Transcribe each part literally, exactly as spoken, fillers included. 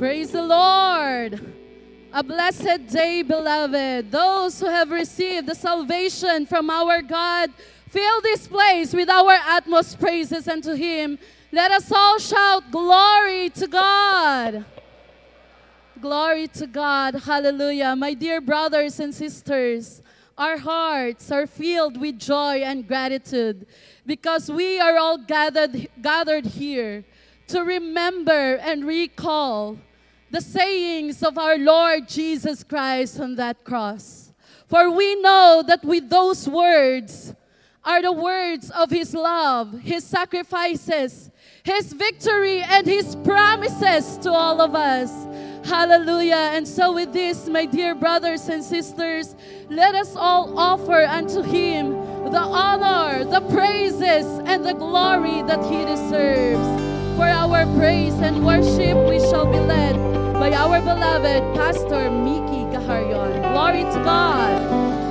Praise the Lord. A blessed day, beloved. Those who have received the salvation from our God, fill this place with our utmost praises unto Him. Let us all shout, glory to God. Glory to God. Hallelujah. My dear brothers and sisters, our hearts are filled with joy and gratitude because we are all gathered, gathered here to remember and recall the sayings of our Lord Jesus Christ on that cross. For we know that with those words are the words of His love, His sacrifices, His victory, and His promises to all of us. Hallelujah. And so with this, my dear brothers and sisters, let us all offer unto Him the honor, the praises, and the glory that He deserves. For our praise and worship, we shall be led by our beloved Pastor Mickey Gaharyon. Glory to God.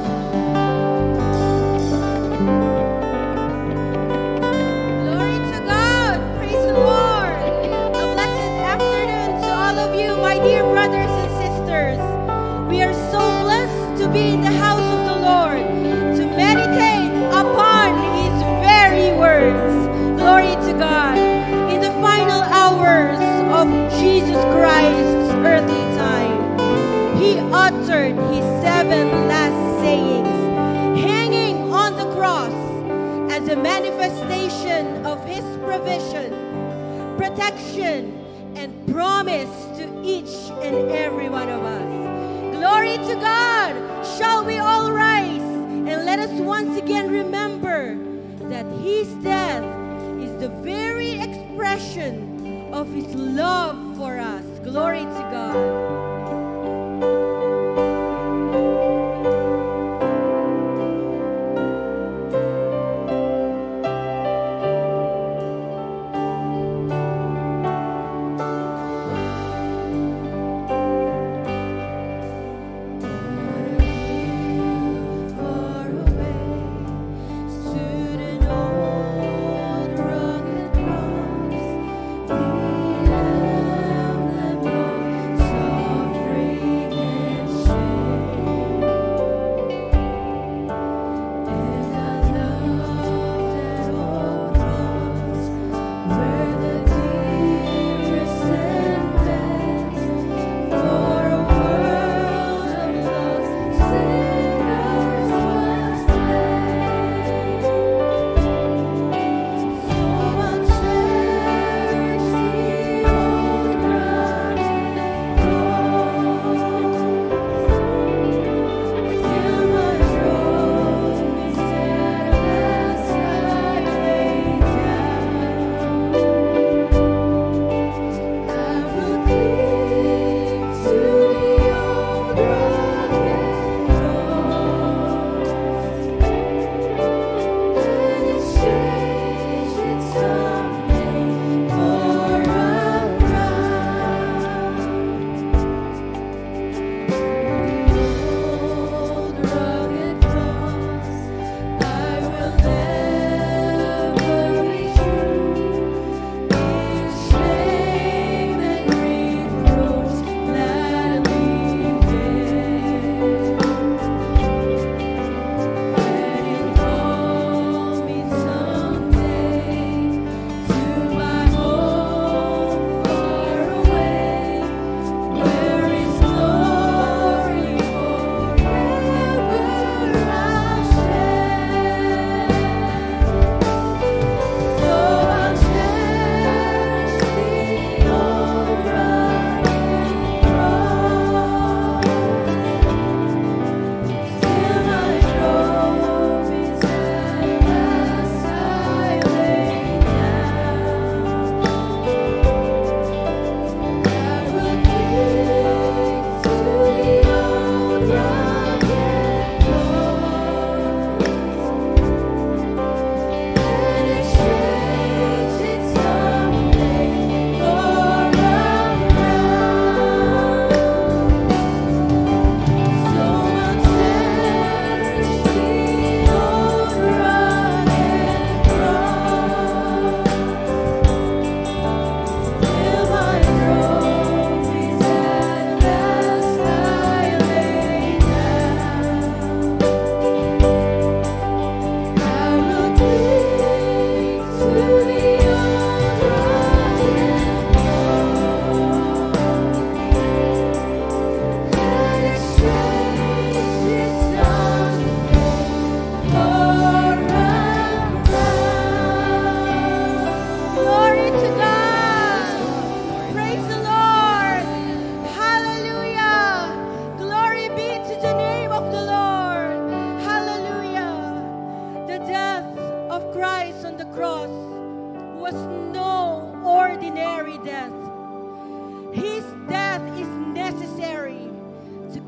Glory to God. Praise the Lord. A blessed afternoon to all of you, my dear brothers and sisters. We are so blessed to be in the house of the Lord, to meditate upon His very words. Glory to God. In the final hours of Jesus Christ's earthly time, He uttered His seven last sayings, hanging on the cross as a manifestation of His provision, protection, and promise to each and every one of us. Glory to God! Shall we all rise and let us once again remember that His death is the very expression of His love for us. Glory to God. So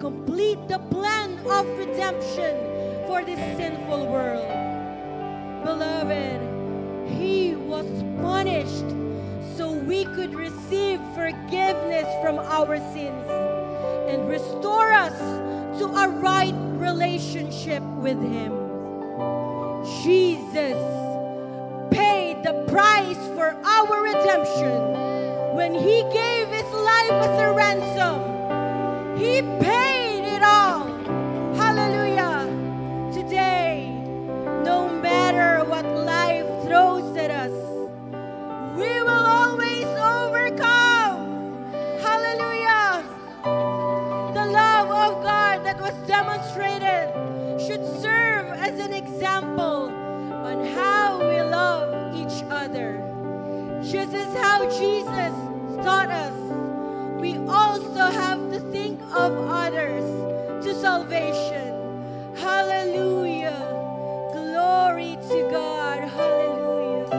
complete the plan of redemption for this sinful world. Beloved, He was punished so we could receive forgiveness from our sins and restore us to a right relationship with Him. Jesus paid the price for our redemption when He gave His life as a ransom. He paid it all. Hallelujah. Today, no matter what life throws at us, we will always overcome. Hallelujah. The love of God that was demonstrated should serve as an example on how we love each other. Just as how Jesus taught us, we also have to think of others to salvation. Hallelujah. Glory to God. Hallelujah.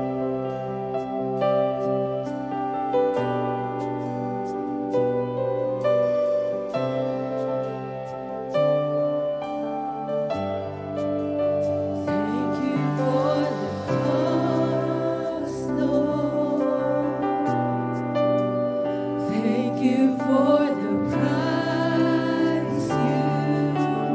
Thank you for the cross, Lord. Thank you for the price you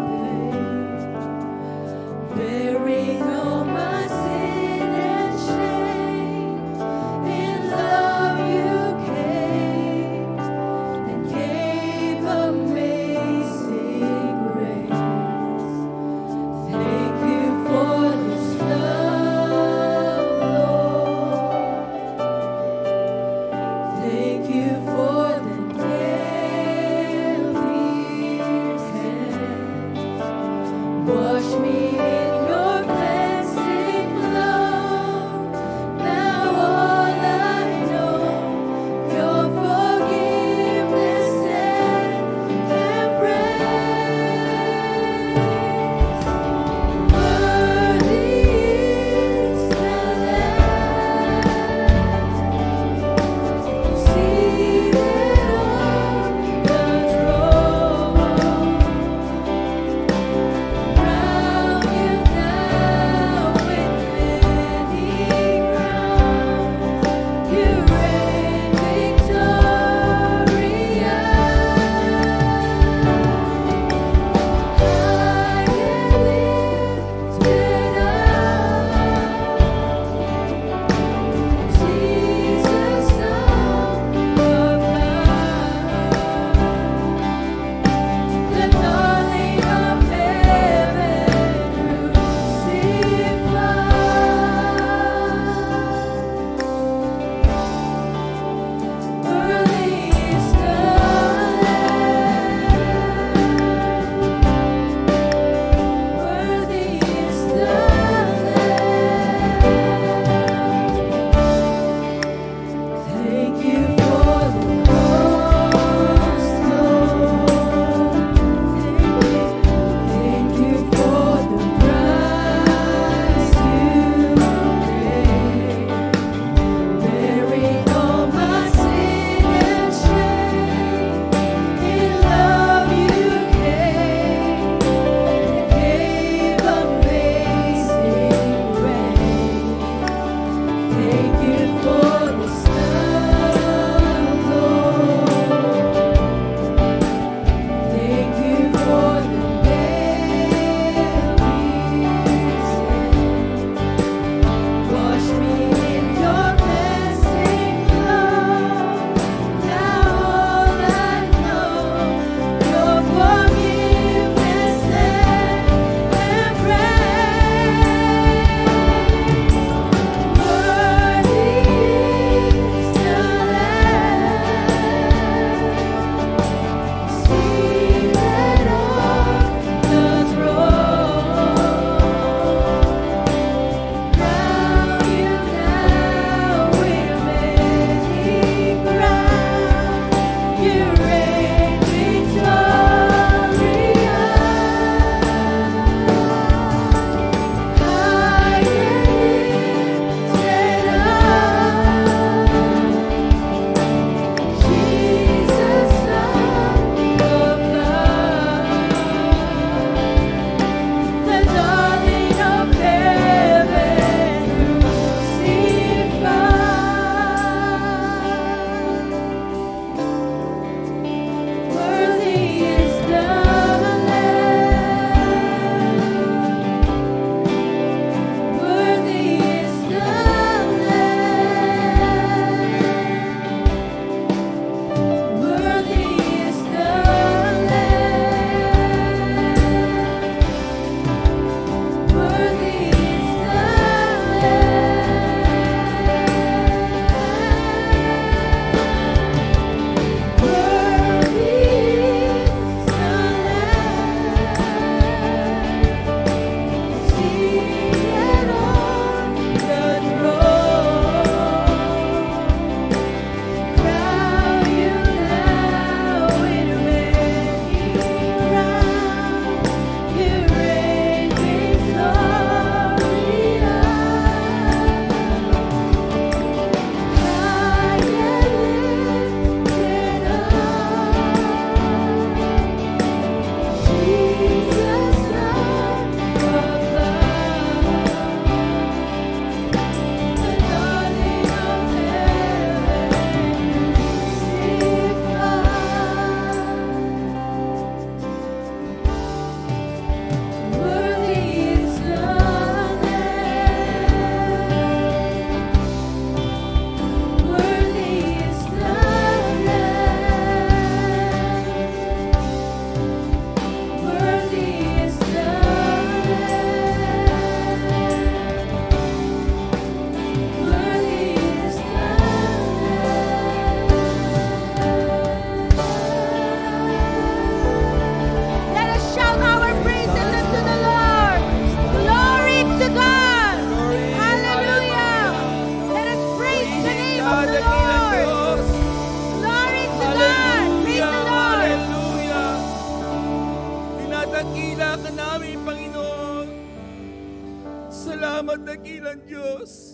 dakila ka namin, Panginoon. Salamat, dakilang Diyos.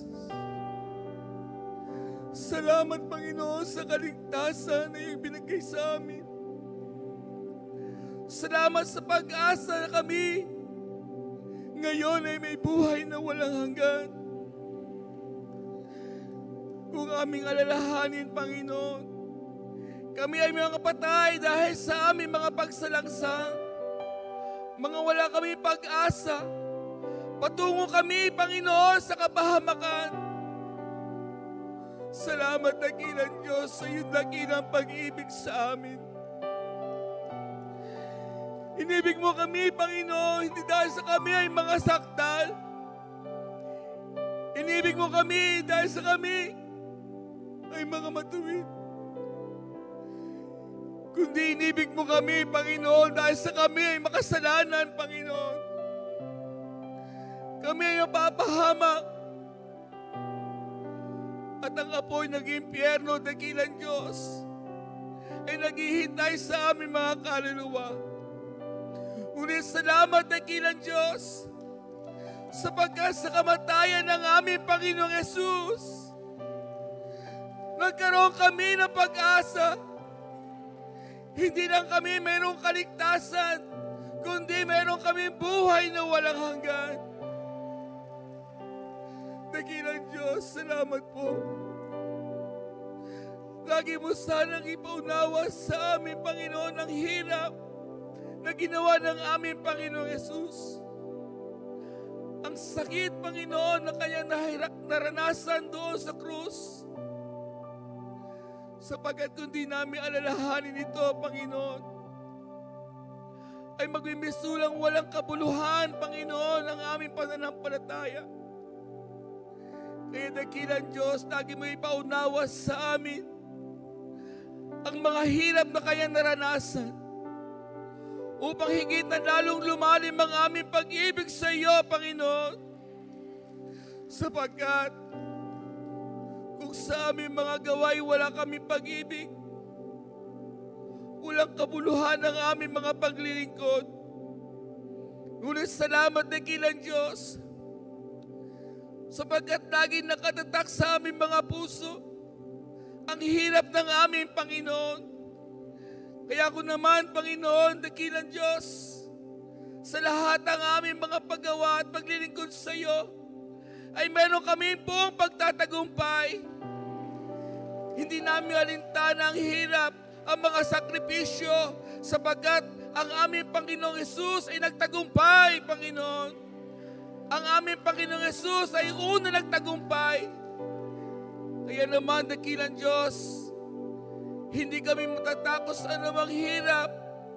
Salamat, Panginoon, sa kaligtasan na iyong binigay sa amin. Salamat sa pag-asa na kami ngayon ay may buhay na walang hanggan. Kung aming alalahanin, Panginoon, kami ay mga patay dahil sa aming mga pagsalangsang, mga wala kami pag-asa. Patungo kami, Panginoon, sa kapahamakan. Salamat, dakilang Diyos, sa iyong dakilang pag-ibig sa amin. Inibig mo kami, Panginoon, hindi dahil sa kami ay mga sakdal. Inibig mo kami dahil sa kami ay mga matuwid. Kundi inibig mo kami, Panginoon, dahil sa kami ay makasalanan, Panginoon. Kami ay mapapahamak. At ang apoy ng impyerno, dakilang Diyos, ay naghihintay sa aming mga kaluluwa. Ngunit salamat, dakilang Diyos, sapagkat sa kamatayan ng aming Panginoong Yesus, nagkaroon kami ng pag-asa. Hindi lang kami mayroong kaligtasan, kundi mayroong kami buhay na walang hanggan. Dakilang Diyos, salamat po. Lagi mo sanang ipaunawa sa amin, Panginoon, ang hirap na ginawa ng aming Panginoong Yesus. Ang sakit, Panginoon, na kanyang naranasan doon sa krus. Sapagkat kung di namin alalahanin ito, Panginoon, ay magmimisulang walang kabuluhan, Panginoon, ang aming pananampalataya. Kaya dakilang Diyos, lagi mo ipaunawa sa amin ang mga hirap na kanyang naranasan, upang higit na lalong lumalim ang aming pag-ibig sa iyo, Panginoon. Sapagkat kung sa aming mga gaway wala kaming pag-ibig, walang kabuluhan ang aming mga paglilingkod. Ngunit salamat, dakilang Diyos, sapagkat laging nakatatak sa aming mga puso ang hirap ng aming Panginoon. Kaya ako naman, Panginoon, dakilang Diyos, sa lahat ng aming mga paggawa at paglilingkod sa iyo, ay meron kami pong pagtatagumpay. Hindi namin alintana ang hirap, ang mga sakripisyo, sapagkat ang aming Panginoong Yesus ay nagtagumpay, Panginoon. Ang aming Panginoong Yesus ay una nagtagumpay. Kaya naman, dakilang Diyos, hindi kami matatakot sa anumang hirap,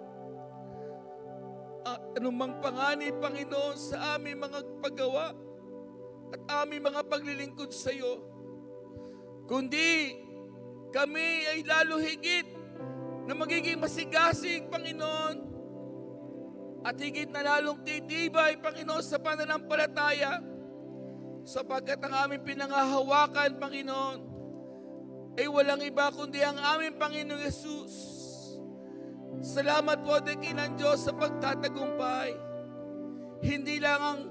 anumang panganib, Panginoon, sa aming mga paggawa at aming mga paglilingkod sa iyo. Kundi kami ay lalo higit na magiging masigasig, Panginoon, at higit na lalong titibay, Panginoon, sa pananampalataya, sapagkat ang aming pinangahawakan, Panginoon, ay walang iba kundi ang aming Panginoong Yesus. Salamat po, dakilang Diyos, sa pagtatagumpay. Hindi lang ang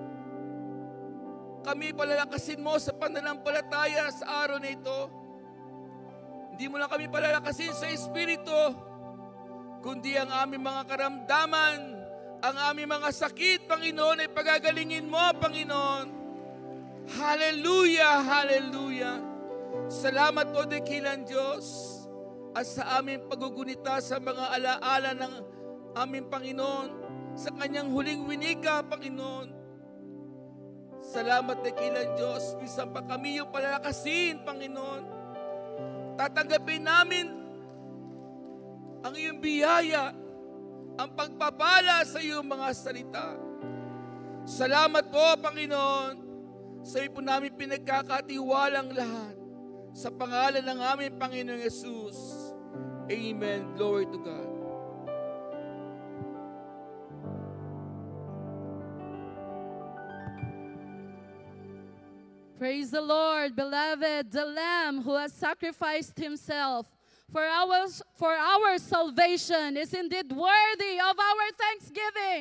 kami palalakasin mo sa pananampalataya sa araw na ito. Hindi mo lang kami palalakasin sa Espiritu, kundi ang aming mga karamdaman, ang aming mga sakit, Panginoon, ay pagagalingin mo, Panginoon. Hallelujah, hallelujah. Salamat po, dakilang Diyos, at sa aming pagugunita sa mga alaala ng aming Panginoon, sa kanyang huling winika, Panginoon. Salamat, dakilang Diyos, bisan pa kami yung palalakasin, Panginoon. Tatanggapin namin ang iyong biyaya, ang pagpapala sa iyong mga salita. Salamat po, Panginoon, sa iyo po namin pinagkakatiwalang lahat. Sa pangalan ng aming Panginoong Yesus. Amen. Glory to God. Praise the Lord, beloved, the Lamb who has sacrificed himself for our, for our salvation is indeed worthy of our thanksgiving.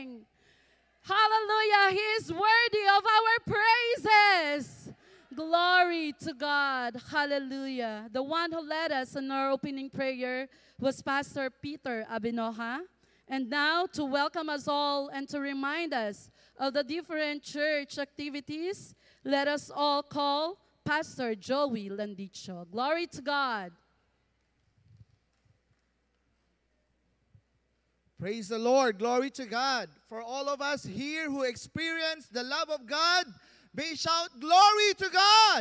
Hallelujah. He is worthy of our praises. Glory to God. Hallelujah. The one who led us in our opening prayer was Pastor Peter Abinoha. And now to welcome us all and to remind us of the different church activities, let us all call Pastor Joey Landicho. Glory to God. Praise the Lord. Glory to God. For all of us here who experience the love of God, may shout, glory to God.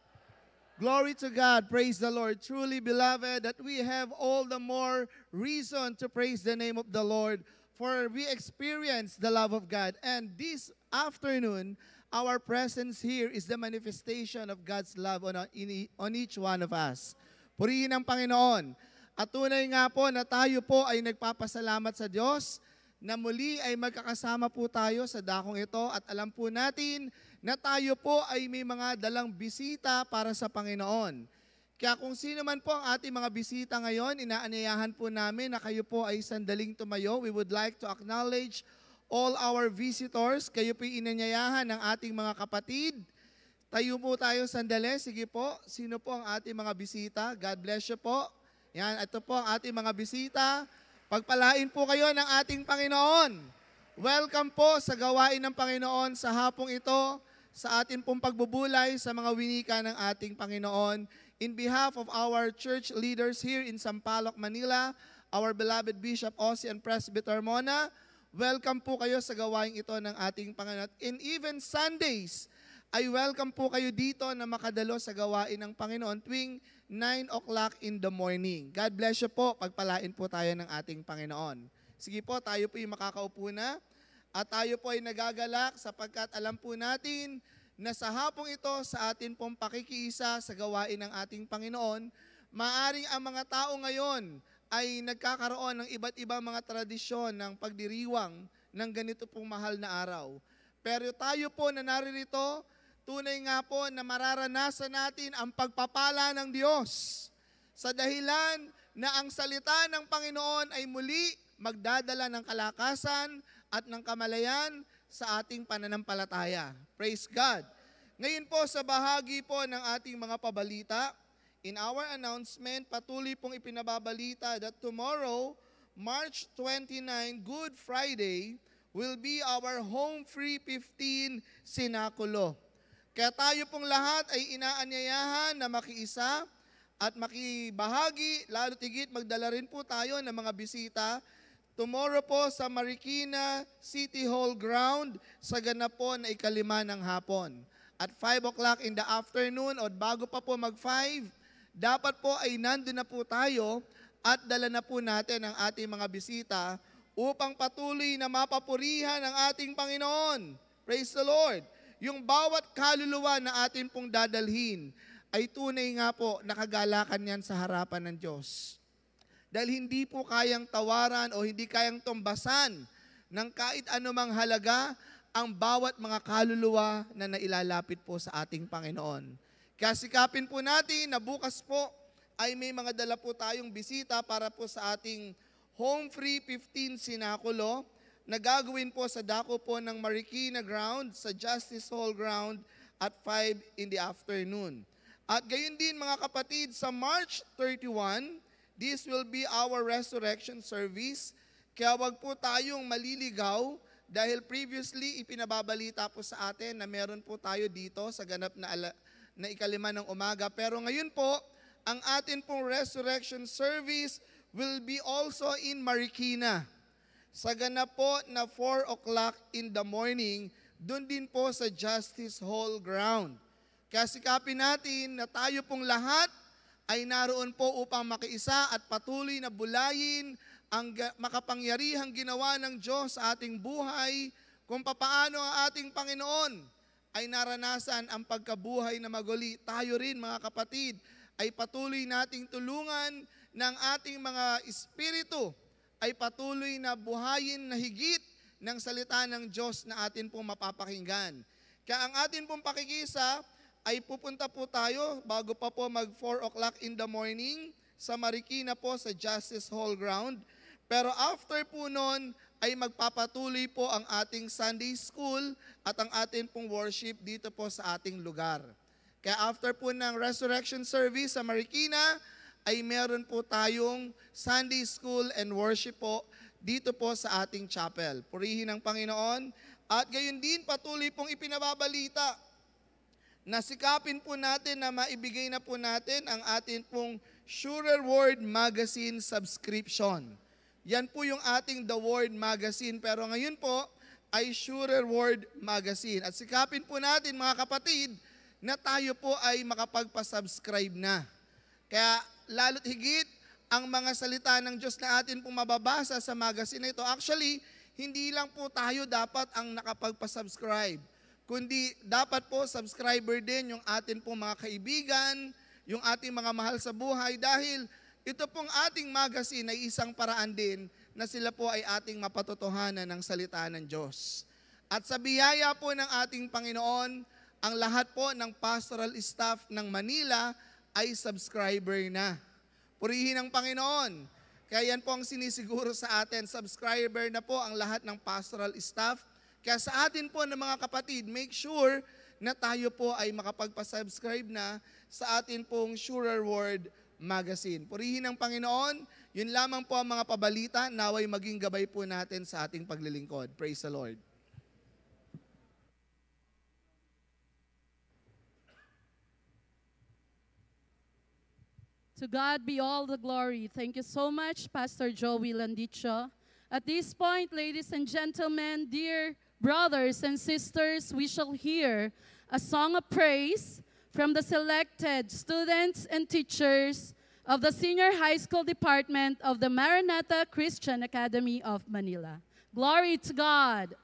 Glory to God. Praise the Lord. Truly, beloved, that we have all the more reason to praise the name of the Lord, for we experience the love of God. And this afternoon, our presence here is the manifestation of God's love on, on each one of us. Purihin ang Panginoon. At tunay nga po na tayo po ay nagpapasalamat sa Diyos na muli ay magkakasama po tayo sa dakong ito at alam po natin na tayo po ay may mga dalang bisita para sa Panginoon. Kaya kung sino man po ang ating mga bisita ngayon, inaanyayahan po namin na kayo po ay sandaling tumayo. We would like to acknowledge all our visitors. Kayo po inanyayahan ng ating mga kapatid. Tayo po tayo sandali. Sige po, sino po ang ating mga bisita? God bless you po. Yan, ito po ang ating mga bisita. Pagpalain po kayo ng ating Panginoon. Welcome po sa gawain ng Panginoon sa hapong ito, sa ating pong pagbubulay sa mga winika ng ating Panginoon. In behalf of our church leaders here in Sampaloc, Manila, our beloved Bishop Ossie and Presbyter Mona, welcome po kayo sa gawain ito ng ating Panginoon. And even Sundays, ay welcome po kayo dito na makadalo sa gawain ng Panginoon tuwing nine o'clock in the morning. God bless you po. Pagpalain po tayo ng ating Panginoon. Sige po, tayo po yung makakaupo na. At tayo po ay nagagalak sapagkat alam po natin na sa hapong ito, sa atin pong pakikiisa sa gawain ng ating Panginoon, maaring ang mga tao ngayon ay nagkakaroon ng iba't ibang mga tradisyon ng pagdiriwang ng ganito pong mahal na araw. Pero tayo po na naririto, tunay nga po na mararanasan natin ang pagpapala ng Diyos sa dahilan na ang salita ng Panginoon ay muli magdadala ng kalakasan at ng kamalayan sa ating pananampalataya. Praise God. Ngayon po sa bahagi po ng ating mga pabalita, in our announcement, patuloy pong ipinababalita that tomorrow, March twenty-ninth, Good Friday, will be our Home Free fifteen Sinakulo. Kaya tayo pong lahat ay inaanyayahan na makiisa at makibahagi, lalo tigit magdala rin po tayo ng mga bisita. Tomorrow po sa Marikina City Hall Ground sa ganap po na ikalima ng hapon. At five o'clock in the afternoon o bago pa po mag five, dapat po ay nandun na po tayo at dala na po natin ang ating mga bisita upang patuloy na mapapurihan ang ating Panginoon. Praise the Lord. Yung bawat kaluluwa na atin pong dadalhin ay tunay nga po nakagalakan yan sa harapan ng Diyos. Dahil hindi po kayang tawaran o hindi kayang tumbasan ng kahit anumang halaga ang bawat mga kaluluwa na nailalapit po sa ating Panginoon. Kaya sikapin po natin na bukas po ay may mga dala po tayong bisita para po sa ating Home Free fifteen Sinakulo na gagawin po sa dako po ng Marikina Ground, sa Justice Hall Ground at five in the afternoon. At gayon din mga kapatid, sa March thirty-first, this will be our resurrection service. Kaya wag po tayong maliligaw dahil previously ipinababalita po sa atin na meron po tayo dito sa ganap na, ala, na ikalima ng umaga. Pero ngayon po, ang atin pong resurrection service will be also in Marikina. Sa ganap po na four o'clock in the morning, doon din po sa Justice Hall Ground. Kaya sikapin natin na tayo pong lahat ay naroon po upang makiisa at patuloy na bulayin ang makapangyarihang ginawa ng Diyos sa ating buhay kung papaano ang ating Panginoon ay naranasan ang pagkabuhay na maguli. Tayo rin mga kapatid ay patuloy nating tulungan ng ating mga espiritu ay patuloy na buhayin na higit ng salita ng Diyos na atin pong mapapakinggan. Kaya ang atin pong pakikisa ay pupunta po tayo bago pa po mag four o'clock in the morning sa Marikina po sa Justice Hall Ground. Pero after po nun ay magpapatuloy po ang ating Sunday School at ang ating pong worship dito po sa ating lugar. Kaya after po ng resurrection service sa Marikina, ay meron po tayong Sunday School and worship po dito po sa ating chapel. Purihin ang Panginoon. At gayon din patuloy pong ipinababalita na sikapin po natin na maibigay na po natin ang ating pong Surer Word Magazine subscription. Yan po yung ating The Word Magazine. Pero ngayon po ay Surer Word Magazine. At sikapin po natin mga kapatid na tayo po ay makapagpa-subscribe na. Kaya lalo't higit ang mga salita ng Diyos na atin pong mababasa sa magazine na ito. Actually, hindi lang po tayo dapat ang nakapagpa-subscribe, kundi dapat po subscriber din yung atin pong mga kaibigan, yung ating mga mahal sa buhay, dahil ito pong ating magazine ay isang paraan din na sila po ay ating mapatotohanan ng salita ng Diyos. At sa biyaya po ng ating Panginoon, ang lahat po ng pastoral staff ng Manila ay subscriber na. Purihin ang Panginoon. Kaya yan po ang sinisiguro sa atin, subscriber na po ang lahat ng pastoral staff. Kaya sa atin po ng mga kapatid, make sure na tayo po ay makapagpa-subscribe na sa atin pong Surer Word Magazine. Purihin ang Panginoon. Yun lamang po ang mga pabalita, naway maging gabay po natin sa ating paglilingkod. Praise the Lord. To God be all the glory. Thank you so much, Pastor Joey Landicho. At this point, ladies and gentlemen, dear brothers and sisters, we shall hear a song of praise from the selected students and teachers of the Senior High School Department of the Maranatha Christian Academy of Manila. Glory to God.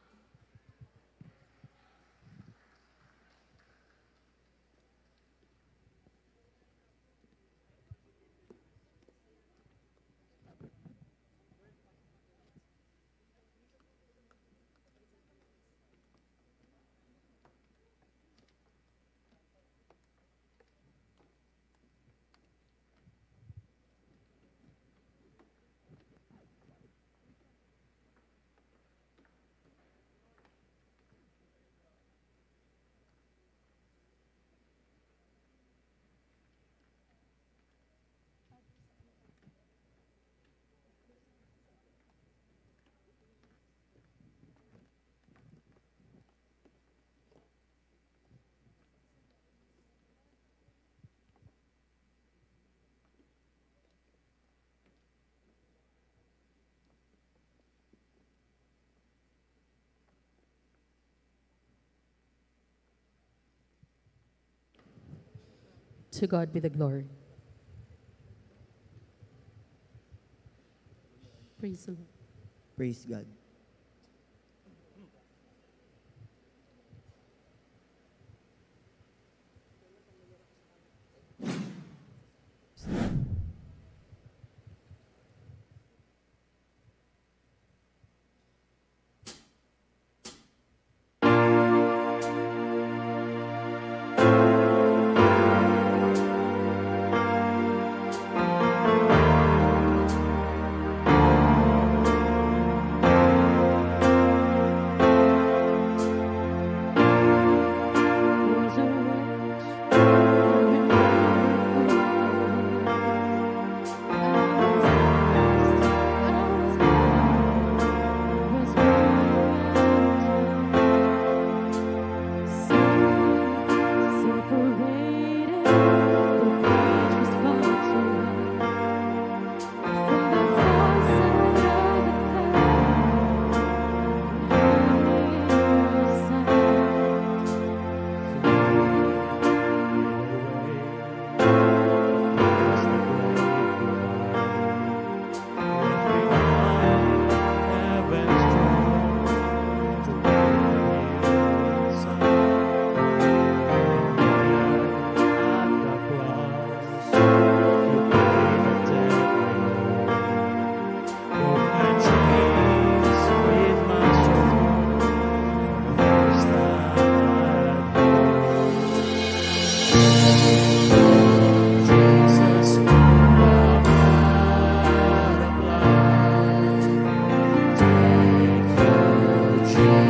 To God be the glory. Praise the Lord. Praise God. Thank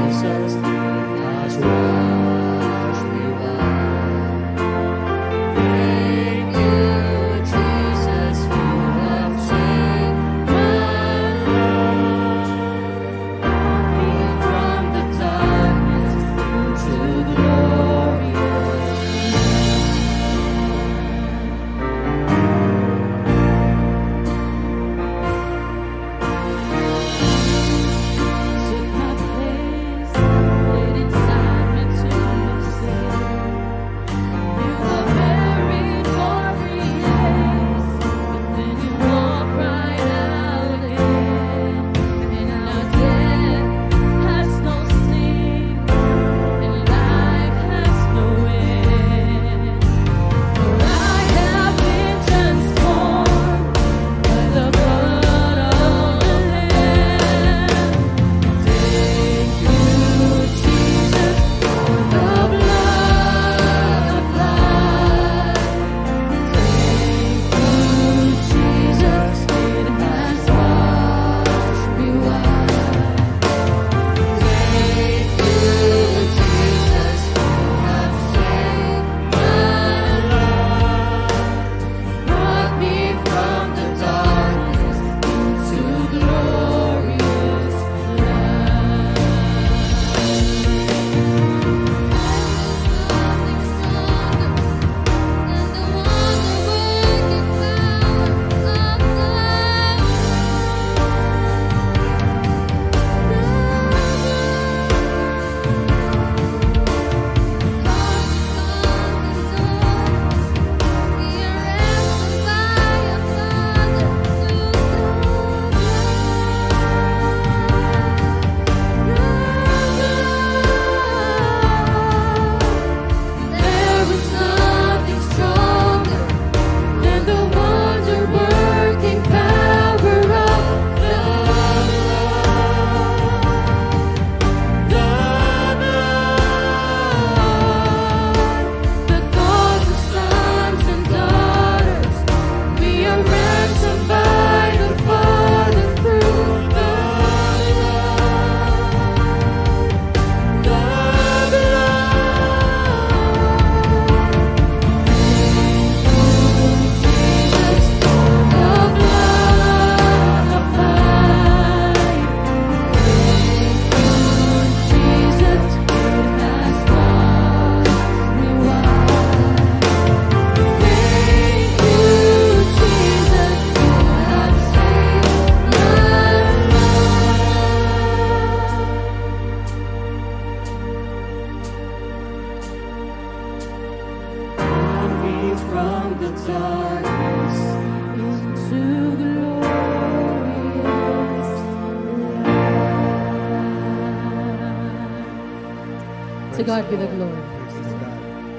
Jesus has washed me white. Thank you, Jesus, you have saved my life. Me from the darkness into glorious took my place, laid inside my tomb of sin. You were buried for three days, but then you walked right out again. And now death has no sting, and life has no end. For I have been transformed by the blood of the Lamb. Thank you, Jesus, for the blood of life. Thank you, Jesus, it has washed me white. Thank you, Jesus, you have saved my life. Brought me from the darkness into glorious light. There is nothing stronger than the wonder-working power of the blood. The blood that calls us sons and daughters. We are ransomed by the Father through the blood. The from the darkness into glorious light. To God be the glory. Praise God.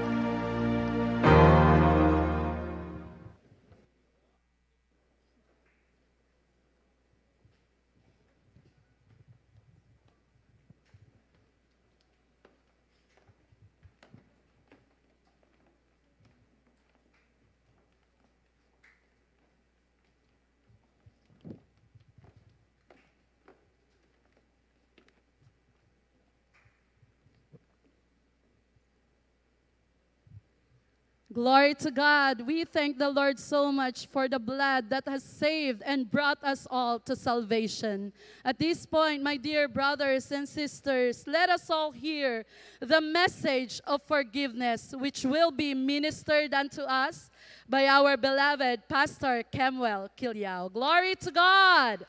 Glory to God. We thank the Lord so much for the blood that has saved and brought us all to salvation. At this point, my dear brothers and sisters, let us all hear the message of forgiveness which will be ministered unto us by our beloved Pastor Kemuel Kilyao. Glory to God.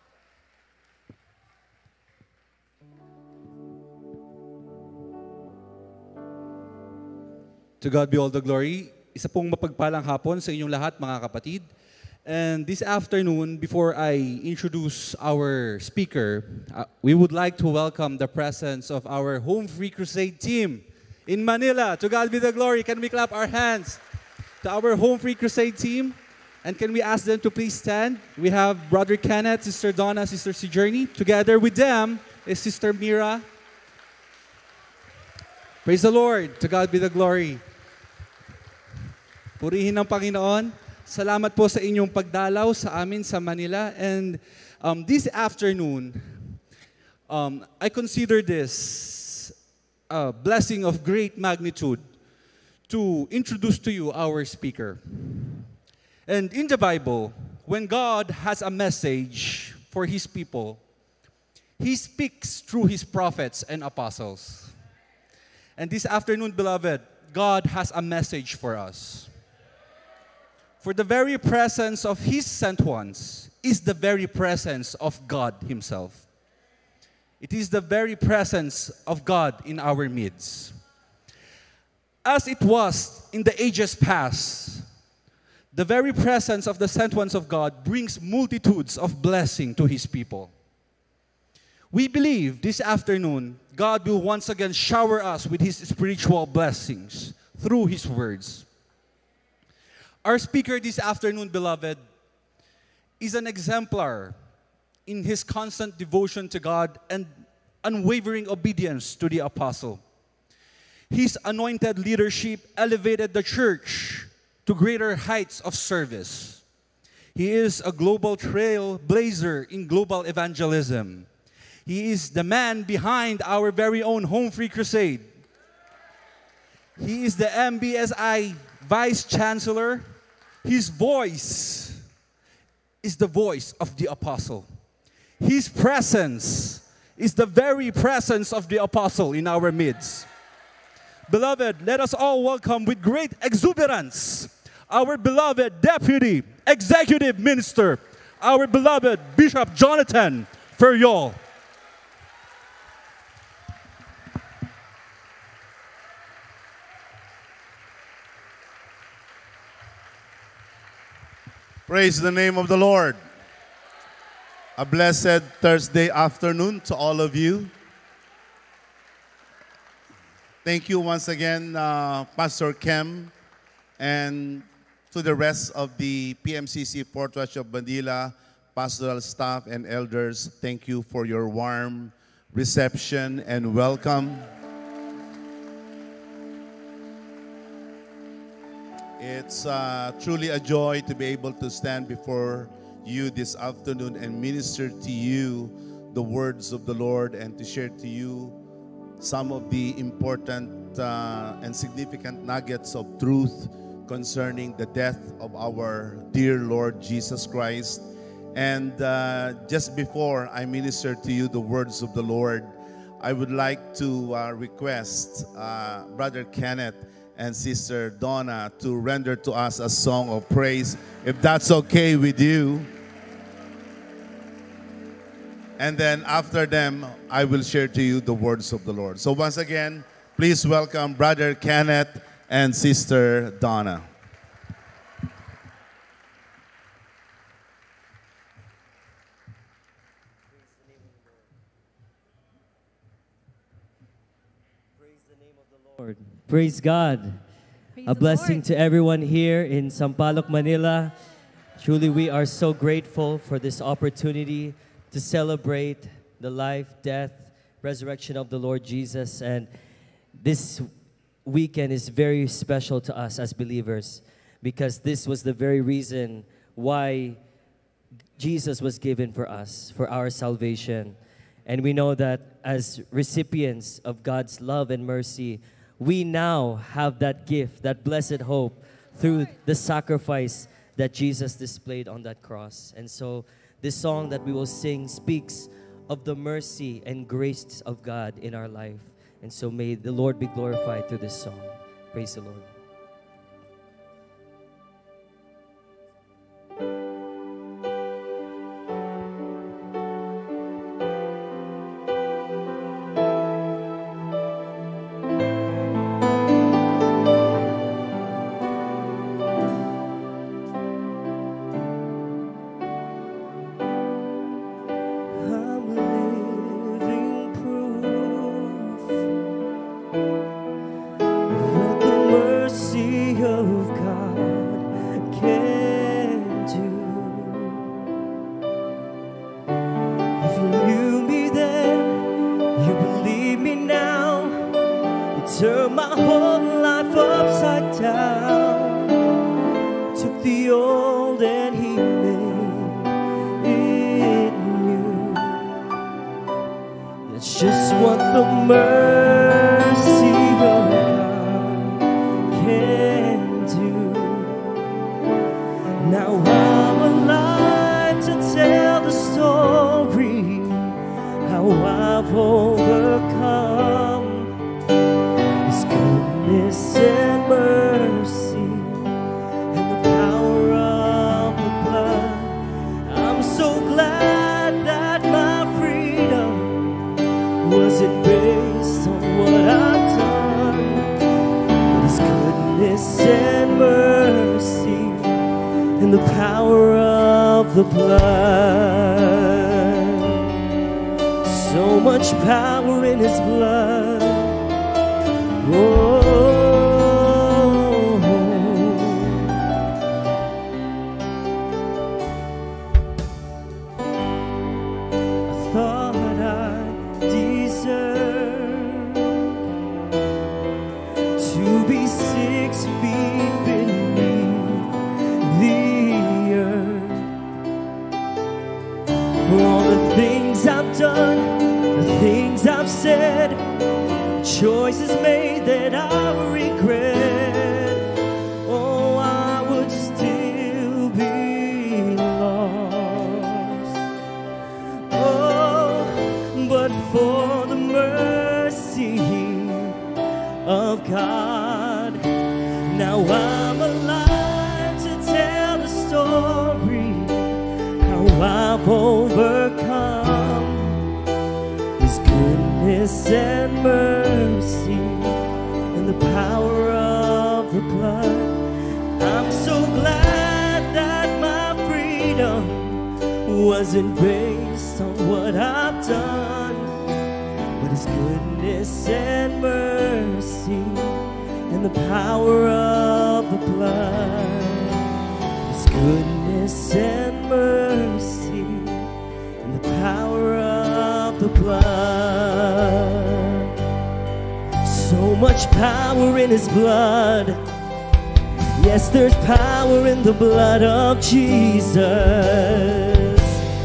To God be all the glory. Isa pong mapagpalang hapon sa inyong lahat, mga kapatid. And this afternoon, before I introduce our speaker, uh, we would like to welcome the presence of our Home Free Crusade team in Manila. To God be the glory. Can we clap our hands to our Home Free Crusade team? And can we ask them to please stand? We have Brother Kenneth, Sister Donna, Sister Sojourner. Together with them is Sister Mira. Praise the Lord. To God be the glory. Purihin ng Panginoon. Salamat po sa inyong pagdalaw sa amin sa Manila. And um, this afternoon, Um, I consider this a blessing of great magnitude to introduce to you our speaker. And in the Bible, when God has a message for His people, He speaks through His prophets and apostles. And this afternoon, beloved, God has a message for us. For the very presence of His sent ones is the very presence of God Himself. It is the very presence of God in our midst. As it was in the ages past, the very presence of the sent ones of God brings multitudes of blessing to His people. We believe this afternoon, God will once again shower us with His spiritual blessings through His words. Our speaker this afternoon, beloved, is an exemplar in his constant devotion to God and unwavering obedience to the apostle. His anointed leadership elevated the church to greater heights of service. He is a global trailblazer in global evangelism. He is the man behind our very own Home Free Crusade. He is the M B S I Vice Chancellor. His voice is the voice of the apostle. His presence is the very presence of the apostle in our midst. Beloved, let us all welcome with great exuberance our beloved Deputy Executive Minister, our beloved Bishop Jonathan Ferriol. Praise the name of the Lord. A blessed Thursday afternoon to all of you. Thank you once again, uh, Pastor Kem, and to the rest of the P M C C Port West of Manila pastoral staff and elders. Thank you for your warm reception and welcome. It's uh, truly a joy to be able to stand before you this afternoon and minister to you the words of the Lord and to share to you some of the important uh, and significant nuggets of truth concerning the death of our dear Lord Jesus Christ. And uh, just before I minister to you the words of the Lord, I would like to uh, request uh, Brother Kenneth and Sister Donna to render to us a song of praise, if that's okay with you. And then after them, I will share to you the words of the Lord. So once again, please welcome Brother Kenneth and Sister Donna. Lord. Praise God. Praise A the blessing Lord. to everyone here in Sampaloc, Manila. Truly, we are so grateful for this opportunity to celebrate the life, death, resurrection of the Lord Jesus. And this weekend is very special to us as believers because this was the very reason why Jesus was given for us, for our salvation. And we know that as recipients of God's love and mercy, we now have that gift, that blessed hope through the sacrifice that Jesus displayed on that cross. And so this song that we will sing speaks of the mercy and grace of God in our life. And so may the Lord be glorified through this song. Praise the Lord. I'm living proof of what the mercy of God can do. If you knew me then, you believe me now. You turned my whole life upside down. Took the old and He made it new. just what the mercy of God can do. Now I'm alive to tell the story, how I've overcome. His goodness and mercy and the power of the blood. I'm so glad that my freedom wasn't based on what I've done. His goodness and mercy and the power of the blood. So much power in His blood. Oh, I thought I deserved to be six feet beneath the earth for all the things I've done, the things I've said, choices made that I regret. Oh, I would still be lost. Oh, but for the mercy of God, now I'm alive to tell the story, how I've overcome. His goodness and mercy and the power of the blood. I'm so glad that my freedom wasn't based on what I've done, but His goodness and mercy and the power of the blood. His goodness and mercy and the power of the blood. So much power in His blood. Yes, there's power in the blood of Jesus.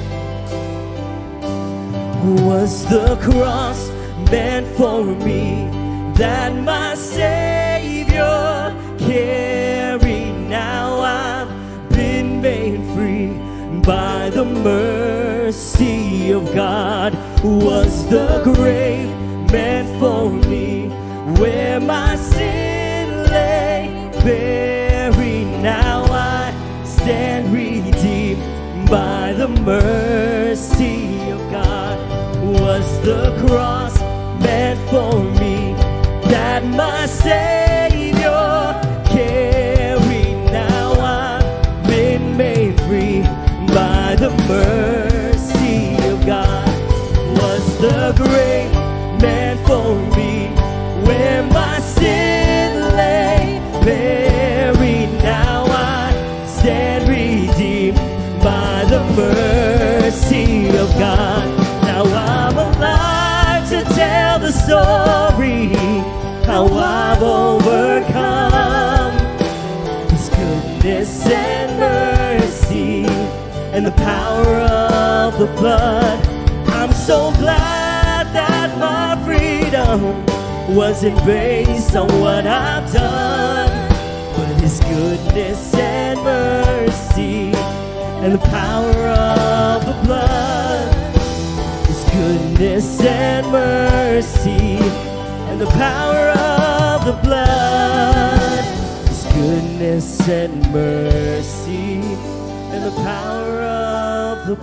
Was the cross meant for me that my Savior carried? Now I've been made free by the mercy of God. Was the grave meant for me where my sin lay buried? Now I stand redeemed by the mercy of God. Was the cross meant for me that my Savior carried? Now I've been made free by the mercy of God. Was the grave meant for me where my sin lay buried? Now I stand redeemed by the mercy of God. Now I'm alive to tell the story, how I've overcome. His goodness and mercy and the power of the blood. I'm so glad that my freedom wasn't based on what I've done, but His goodness and mercy and the power of the blood. His goodness and mercy and the power of the blood. His goodness and mercy and the power of the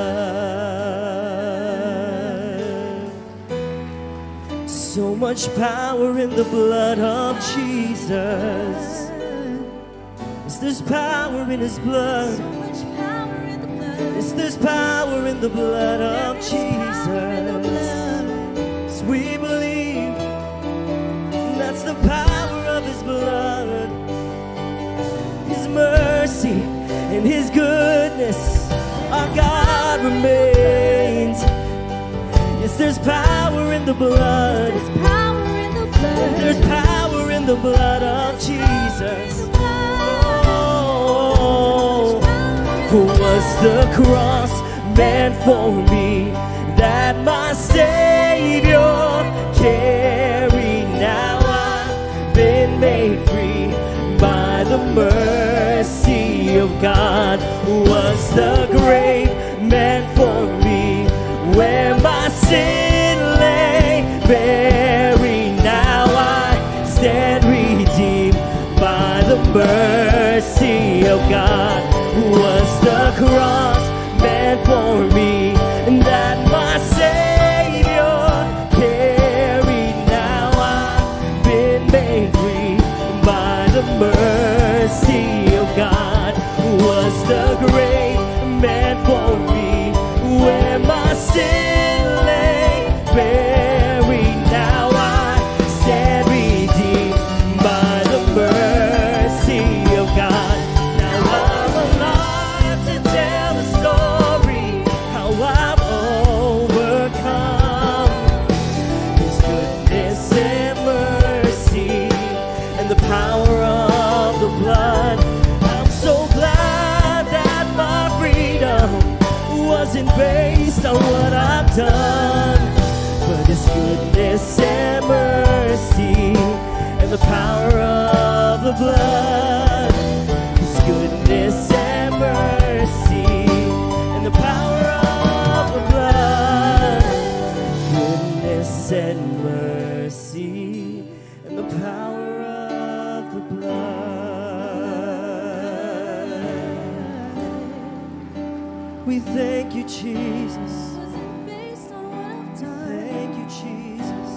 blood. So much power in the blood of Jesus. Yes, there's power in His blood. Yes, there's power in the blood of Jesus. Yes, we believe that's the power of His blood. His mercy and His goodness, our God remains. Yes, there's power in the blood. There's power in the blood. There's power in the blood of Jesus. Oh, was the cross meant for me that my Savior Savior carried. Now I've been made free by the mercy of God. Was the grave meant for me, where my sin lay buried? Now I stand redeemed by the mercy of God. Was the cross meant for me, that my Savior carried? Now I've been made free by the mercy of God. Was the grave meant for me, where my sin lay buried? Now I stand redeemed by the mercy of God. Now I'm alive to tell the story, how I've overcome. His goodness and mercy and the power of the blood. I'm so glad that my freedom wasn't based on what I've done, but His goodness and mercy and the power of the blood. His goodness and mercy and the power of the blood. Goodness and mercy and the power of the blood. We thank you, Jesus. Thank you, Jesus.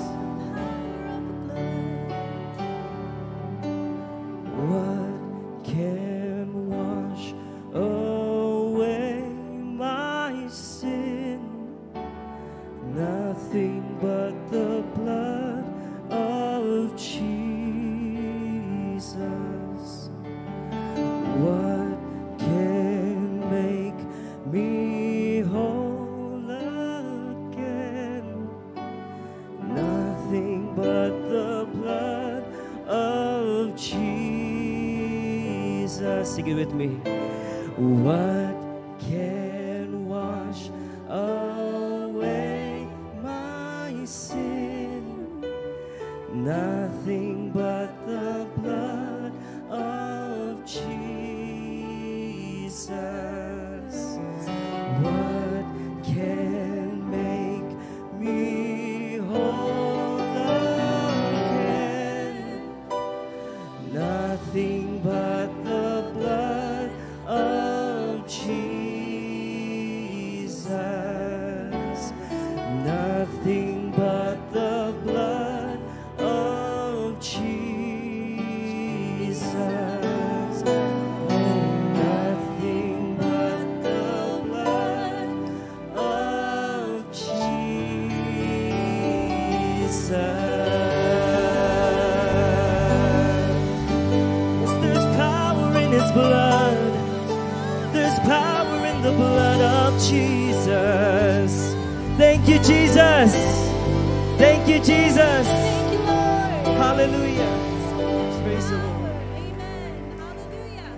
What can wash away my sin? Nothing but the blood of Jesus. What can make me whole again? Nothing but the blood of Jesus. Sing it with me. What can wash away my sin? Nothing but the blood of Jesus. What can make me whole again? Nothing but the blood of Jesus. Nothing but the blood of Jesus. Nothing but the blood of Jesus. Yes, there's power in His blood. There's power in the blood of Jesus. Thank you, Jesus. Thank you, Jesus. Thank you, Lord. Hallelujah. Praise the Lord. Amen. Hallelujah.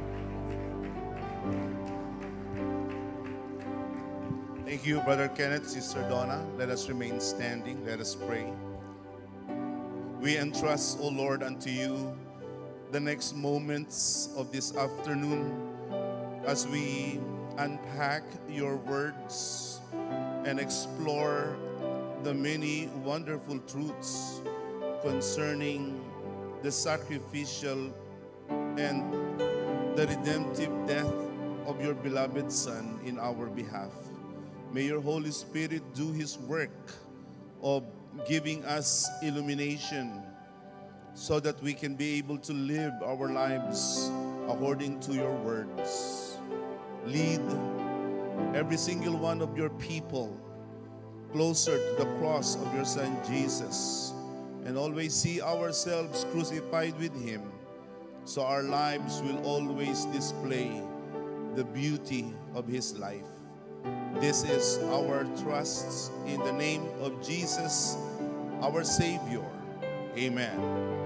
Thank you, Brother Kenneth, Sister Donna. Let us remain standing. Let us pray. We entrust, O Lord, unto you the next moments of this afternoon as we unpack your words and explore the many wonderful truths concerning the sacrificial and the redemptive death of your beloved Son in our behalf. May your Holy Spirit do His work of giving us illumination so that we can be able to live our lives according to your words. Lead every single one of your people closer to the cross of your Son Jesus, and always see ourselves crucified with Him, so our lives will always display the beauty of His life. This is our trust in the name of Jesus, our Savior. Amen.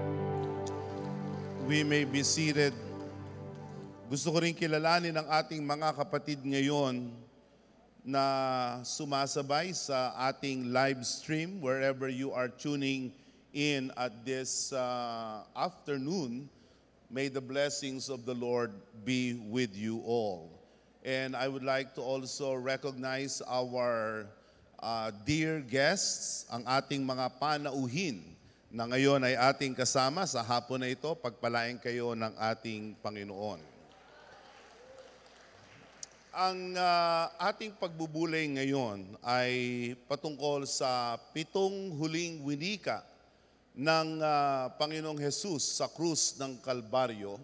We may be seated. Gusto ko rin kilalanin ang ating mga kapatid ngayon na sumasabay sa ating live stream wherever you are tuning in at this uh, afternoon. May the blessings of the Lord be with you all. And I would like to also recognize our uh, dear guests, ang ating mga panauhin na ngayon ay ating kasama sa hapon na ito. Pagpalain kayo ng ating Panginoon. Ang uh, ating pagbubulay ngayon ay patungkol sa pitong huling winika ng uh, Panginoong Jesus sa krus ng Kalbaryo.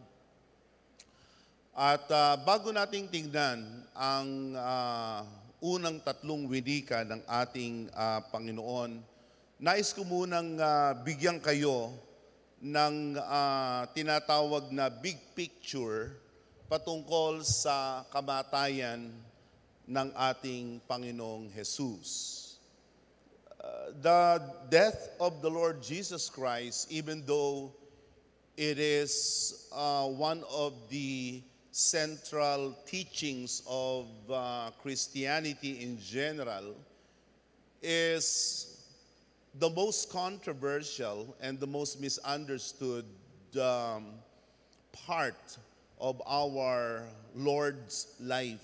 At uh, bago nating tingnan ang uh, unang tatlong winika ng ating uh, Panginoon, nais ko munang uh, bigyan kayo ng uh, tinatawag na big picture patungkol sa kamatayan ng ating Panginoong Jesus. Uh, the death of the Lord Jesus Christ, even though it is uh, one of the central teachings of uh, Christianity in general, is the most controversial and the most misunderstood um, part of our Lord's life.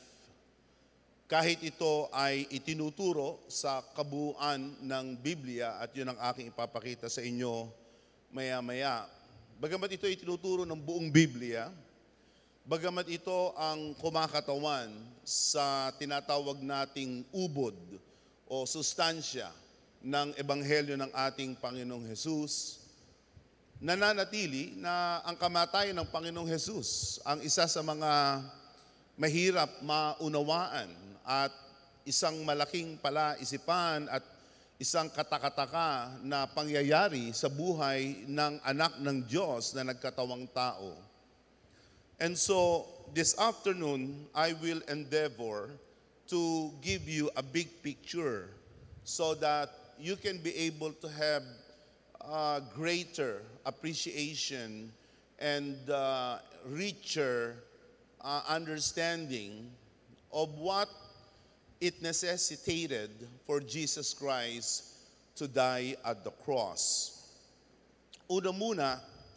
Kahit ito ay itinuturo sa kabuuan ng Biblia, at yun ang aking ipapakita sa inyo maya-maya. Bagamat ito ay itinuturo ng buong Biblia, bagamat ito ang kumakatawan sa tinatawag nating ubod o sustansya ng Ebanghelyo ng ating Panginoong Jesus, nananatili na ang kamatayan ng Panginoong Jesus ang isa sa mga mahirap maunawaan at isang malaking palaisipan at isang katakataka na pangyayari sa buhay ng anak ng Diyos na nagkatawang tao. And so, this afternoon, I will endeavor to give you a big picture so that you can be able to have uh, greater appreciation and uh, richer uh, understanding of what it necessitated for Jesus Christ to die at the cross. Una muna,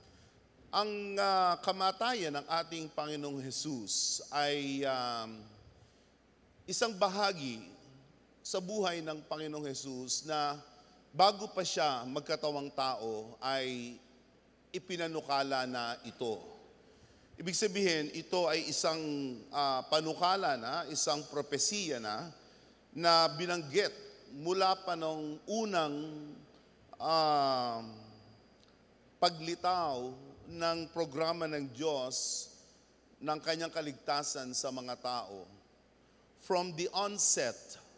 ang uh, kamatayan ng ating Panginoong Jesus ay um, isang bahagi sa buhay ng Panginoong Jesus na bago pa siya magkatawang tao ay ipinanukala na ito. Ibig sabihin, ito ay isang uh, panukala na, isang propesiya na, na binanggit mula pa nung unang uh, paglitaw ng programa ng Diyos ng kanyang kaligtasan sa mga tao. From the onset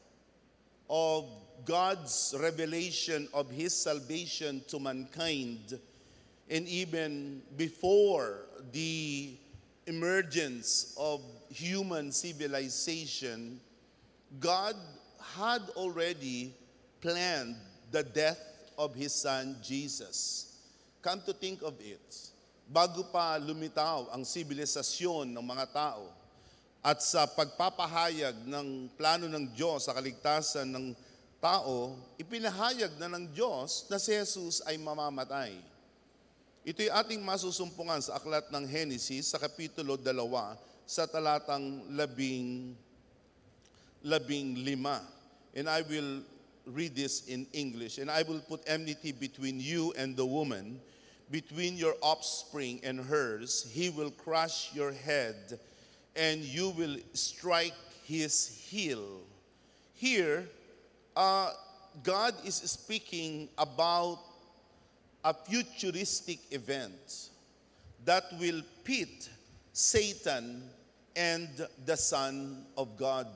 of God's revelation of His salvation to mankind, and even before the emergence of human civilization, God had already planned the death of His Son, Jesus. Come to think of it, bago pa lumitaw ang sibilisasyon ng mga tao at sa pagpapahayag ng plano ng Diyos sa kaligtasan ng tao, ipinahayag na ng Diyos na si Jesus ay mamamatay. Ito'y ating masusumpungan sa aklat ng Genesis sa kapitulo dalawa sa talatang labing, labing lima. And I will read this in English. And I will put enmity between you and the woman, between your offspring and hers. He will crush your head, and you will strike his heel. Here, uh, God is speaking about a futuristic event that will pit Satan and the Son of God.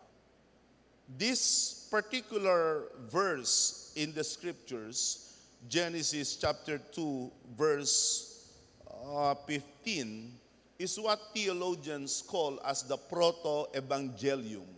This particular verse in the scriptures, Genesis chapter two, verse uh, fifteen, is what theologians call as the proto-evangelium.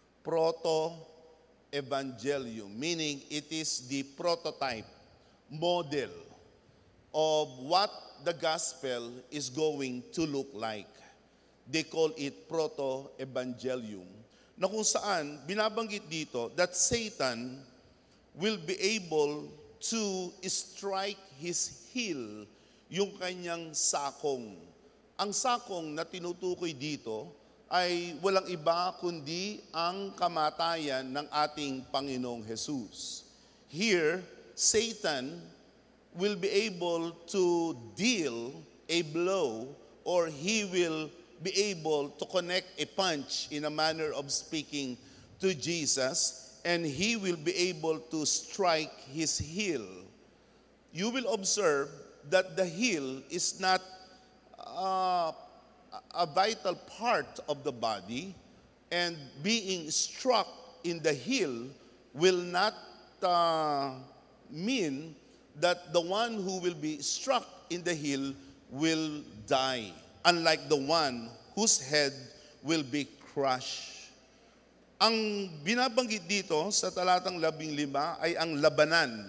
Proto-evangelium, meaning it is the prototype, model of what the gospel is going to look like. They call it proto-evangelium. na kung saan binabanggit dito that Satan will be able to strike his heel, yung kanyang sakong. Ang sakong na tinutukoy dito ay walang iba kundi ang kamatayan ng ating Panginoong Jesus. Here, Satan will be able to deal a blow, or he will be able to connect a punch, in a manner of speaking, to Jesus, and he will be able to strike his heel. You will observe that the heel is not uh, a vital part of the body, and being struck in the heel will not uh, mean that the one who will be struck in the heel will die, unlike the one whose head will be crushed. Ang binabanggit dito sa talatang labing lima ay ang labanan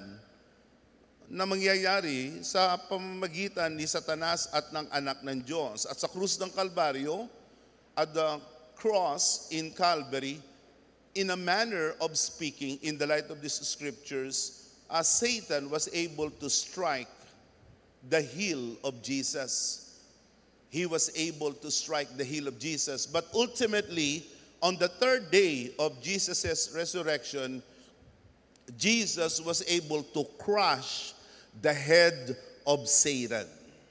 na mangyayari sa pamamagitan ni Satanas at ng anak ng Diyos. At sa krus ng Kalbaryo, at the cross in Calvary, in a manner of speaking, in the light of these scriptures, as Satan was able to strike the heel of Jesus. He was able to strike the heel of Jesus. But ultimately, on the third day of Jesus' resurrection, Jesus was able to crush the head of Satan.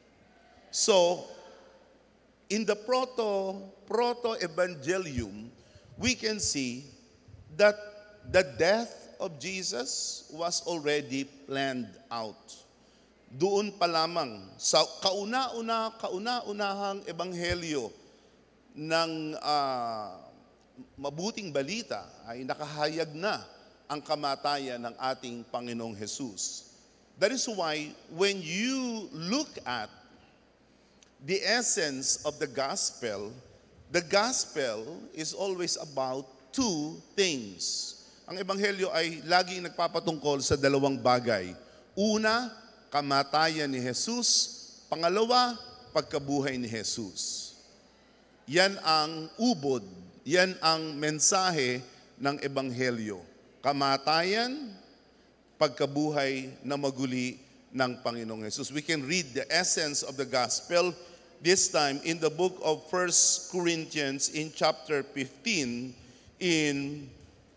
So, in the proto, proto-evangelium, we can see that the death of Jesus was already planned out. Doon pa lamang sa kauna-una, kauna-unahang ebanghelyo ng uh, mabuting balita ay nakahayag na ang kamatayan ng ating Panginoong Jesus. That is why when you look at the essence of the gospel, the gospel is always about two things. Ang ebanghelyo ay laging nagpapatungkol sa dalawang bagay. Una, kamatayan ni Jesus. Pangalawa, pagkabuhay ni Jesus. Yan ang ubod, yan ang mensahe ng ebanghelyo. Kamatayan, pagkabuhay na maguli ng Panginoong Jesus. We can read the essence of the gospel this time in the book of First Corinthians in chapter fifteen in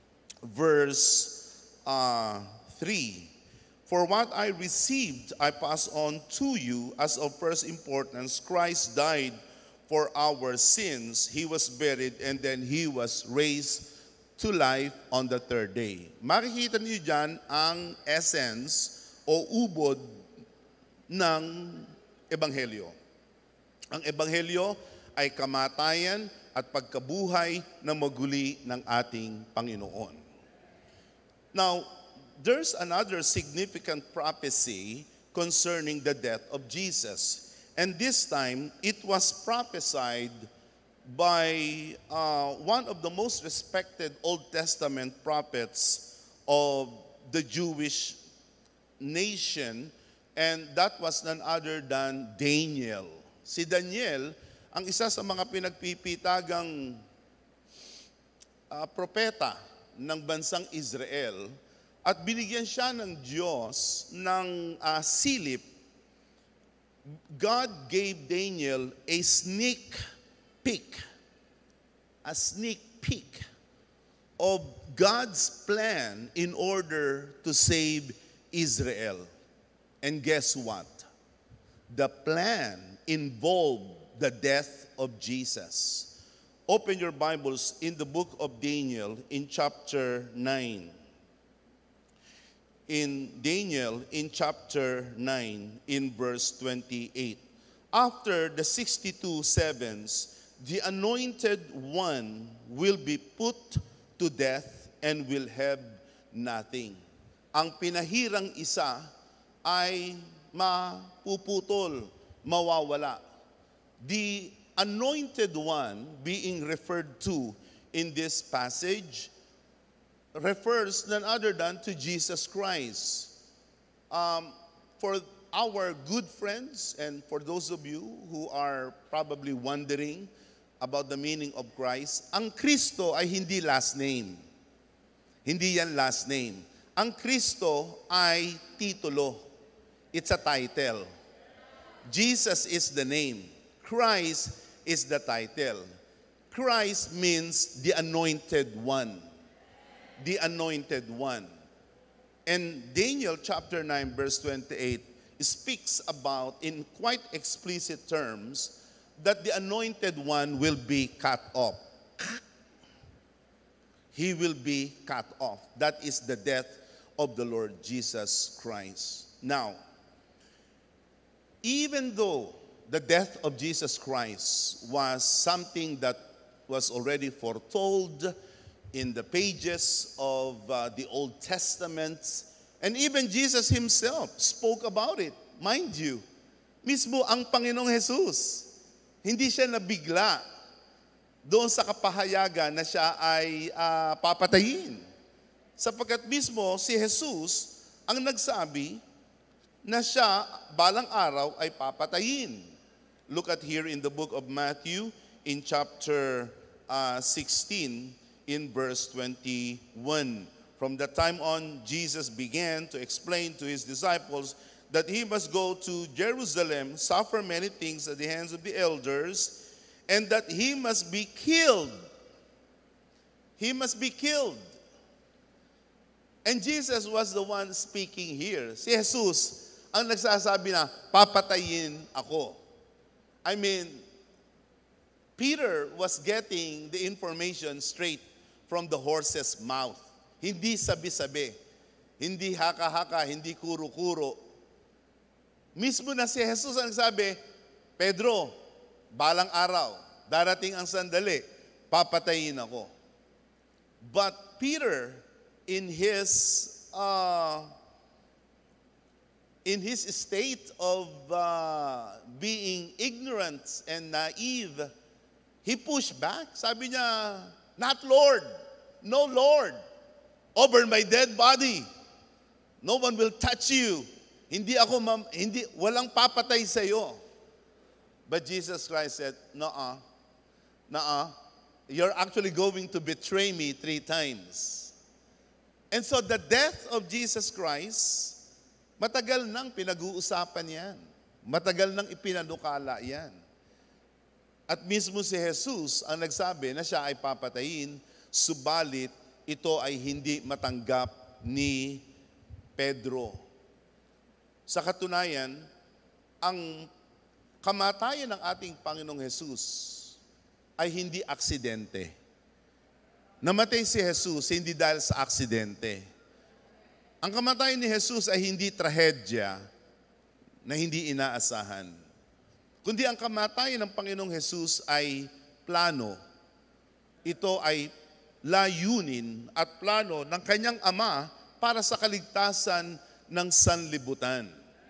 verse uh, three. For what I received, I pass on to you as of first importance. Christ died for our sins. He was buried, and then He was raised to life on the third day. Makikita niyo dyan ang essence o ubod ng ebanghelyo. Ang ebanghelyo ay kamatayan at pagkabuhay na maguli ng ating Panginoon. Now, there's another significant prophecy concerning the death of Jesus. And this time, it was prophesied by uh, one of the most respected Old Testament prophets of the Jewish nation, and that was none other than Daniel. Si Daniel, ang isa sa mga pinagpipitagang uh, propeta ng bansang Israel, at binigyan siya ng Diyos ng uh, silip. God gave Daniel a sneak peek, a sneak peek of God's plan in order to save Israel. And guess what? The plan involved the death of Jesus. Open your Bibles in the book of Daniel in chapter nine. In Daniel in chapter nine in verse twenty-eight. After the sixty-two sevens, the anointed one will be put to death and will have nothing. Ang pinahirang isa ay mapuputol, mawawala. The anointed one being referred to in this passage refers none other than to Jesus Christ. Um, for our good friends and for those of you who are probably wondering about the meaning of Christ. Ang Kristo ay hindi last name. Hindi yan last name. Ang Kristo ay titulo. It's a title. Jesus is the name. Christ is the title. Christ means the anointed one. The anointed one. And Daniel chapter nine verse twenty-eight speaks about in quite explicit terms that the anointed one will be cut off. He will be cut off. That is the death of the Lord Jesus Christ. Now, even though the death of Jesus Christ was something that was already foretold in the pages of uh, the Old Testament, and even Jesus himself spoke about it. Mind you, mismo ang Panginoong Jesus, hindi siya nabigla doon sa kapahayagan na siya ay uh, papatayin. Sapagkat mismo si Jesus ang nagsabi na siya balang araw ay papatayin. Look at here in the book of Matthew in chapter uh, sixteen in verse twenty-one. From that time on, Jesus began to explain to his disciples that he must go to Jerusalem, suffer many things at the hands of the elders, and that he must be killed. He must be killed. And Jesus was the one speaking here. Si Jesus ang nagsasabi na, papatayin ako. I mean, Peter was getting the information straight from the horse's mouth. Hindi sabi-sabi, hindi haka-haka, hindi kuro-kuro. Mismo na si Jesus ang nagsabi, Pedro, balang araw, darating ang sandali, papatayin ako. But Peter, in his uh, in his state of uh, being ignorant and naive, he pushed back. Sabi niya, not Lord, no Lord, over my dead body, no one will touch you. Hindi ako, mam, hindi, walang papatay sa iyo. But Jesus Christ said, "Nuh-uh, nuh-uh, you're actually going to betray me three times." And so the death of Jesus Christ, matagal nang pinag-uusapan yan. Matagal nang ipinanukala yan. At mismo si Jesus ang nagsabi na siya ay papatayin, subalit ito ay hindi matanggap ni Pedro. Sa katunayan, ang kamatayan ng ating Panginoong Jesus ay hindi aksidente. Namatay si Jesus hindi dahil sa aksidente. Ang kamatayan ni Jesus ay hindi trahedya na hindi inaasahan. Kundi ang kamatayan ng Panginoong Jesus ay plano. Ito ay layunin at plano ng kanyang Ama para sa kaligtasan ng sanlibutan.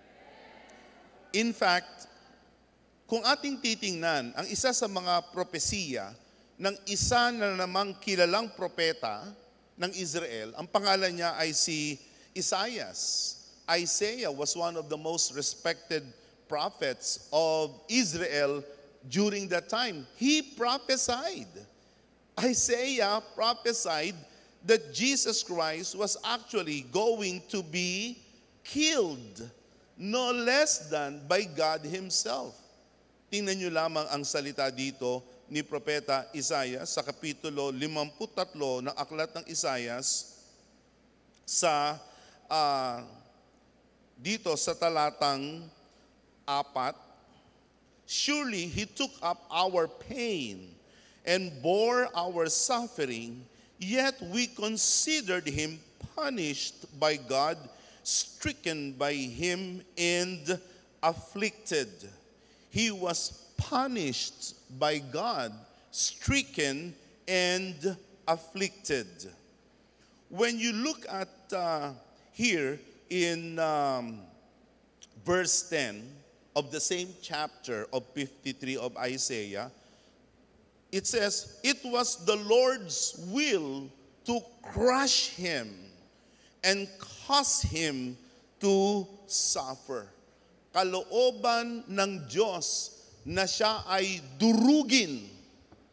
In fact, kung ating titingnan, ang isa sa mga propesiya ng isa na namang kilalang propeta ng Israel, ang pangalan niya ay si Isaias. Isaiah was one of the most respected prophets of Israel during that time. He prophesied. Isaiah prophesied that Jesus Christ was actually going to be killed, no less than by God Himself. Tingnan niyo lamang ang salita dito ni Propeta Isaiah sa Kapitulo fifty-three ng Aklat ng Isaias sa uh, dito sa talatang apat. Surely He took up our pain and bore our suffering, yet we considered Him punished by God, stricken by Him and afflicted. He was punished by God, stricken and afflicted. When you look at uh, here in um, verse ten of the same chapter of fifty-three of Isaiah, it says, "It was the Lord's will to crush him and cause him to suffer." Kalooban ng Diyos na siya ay durugin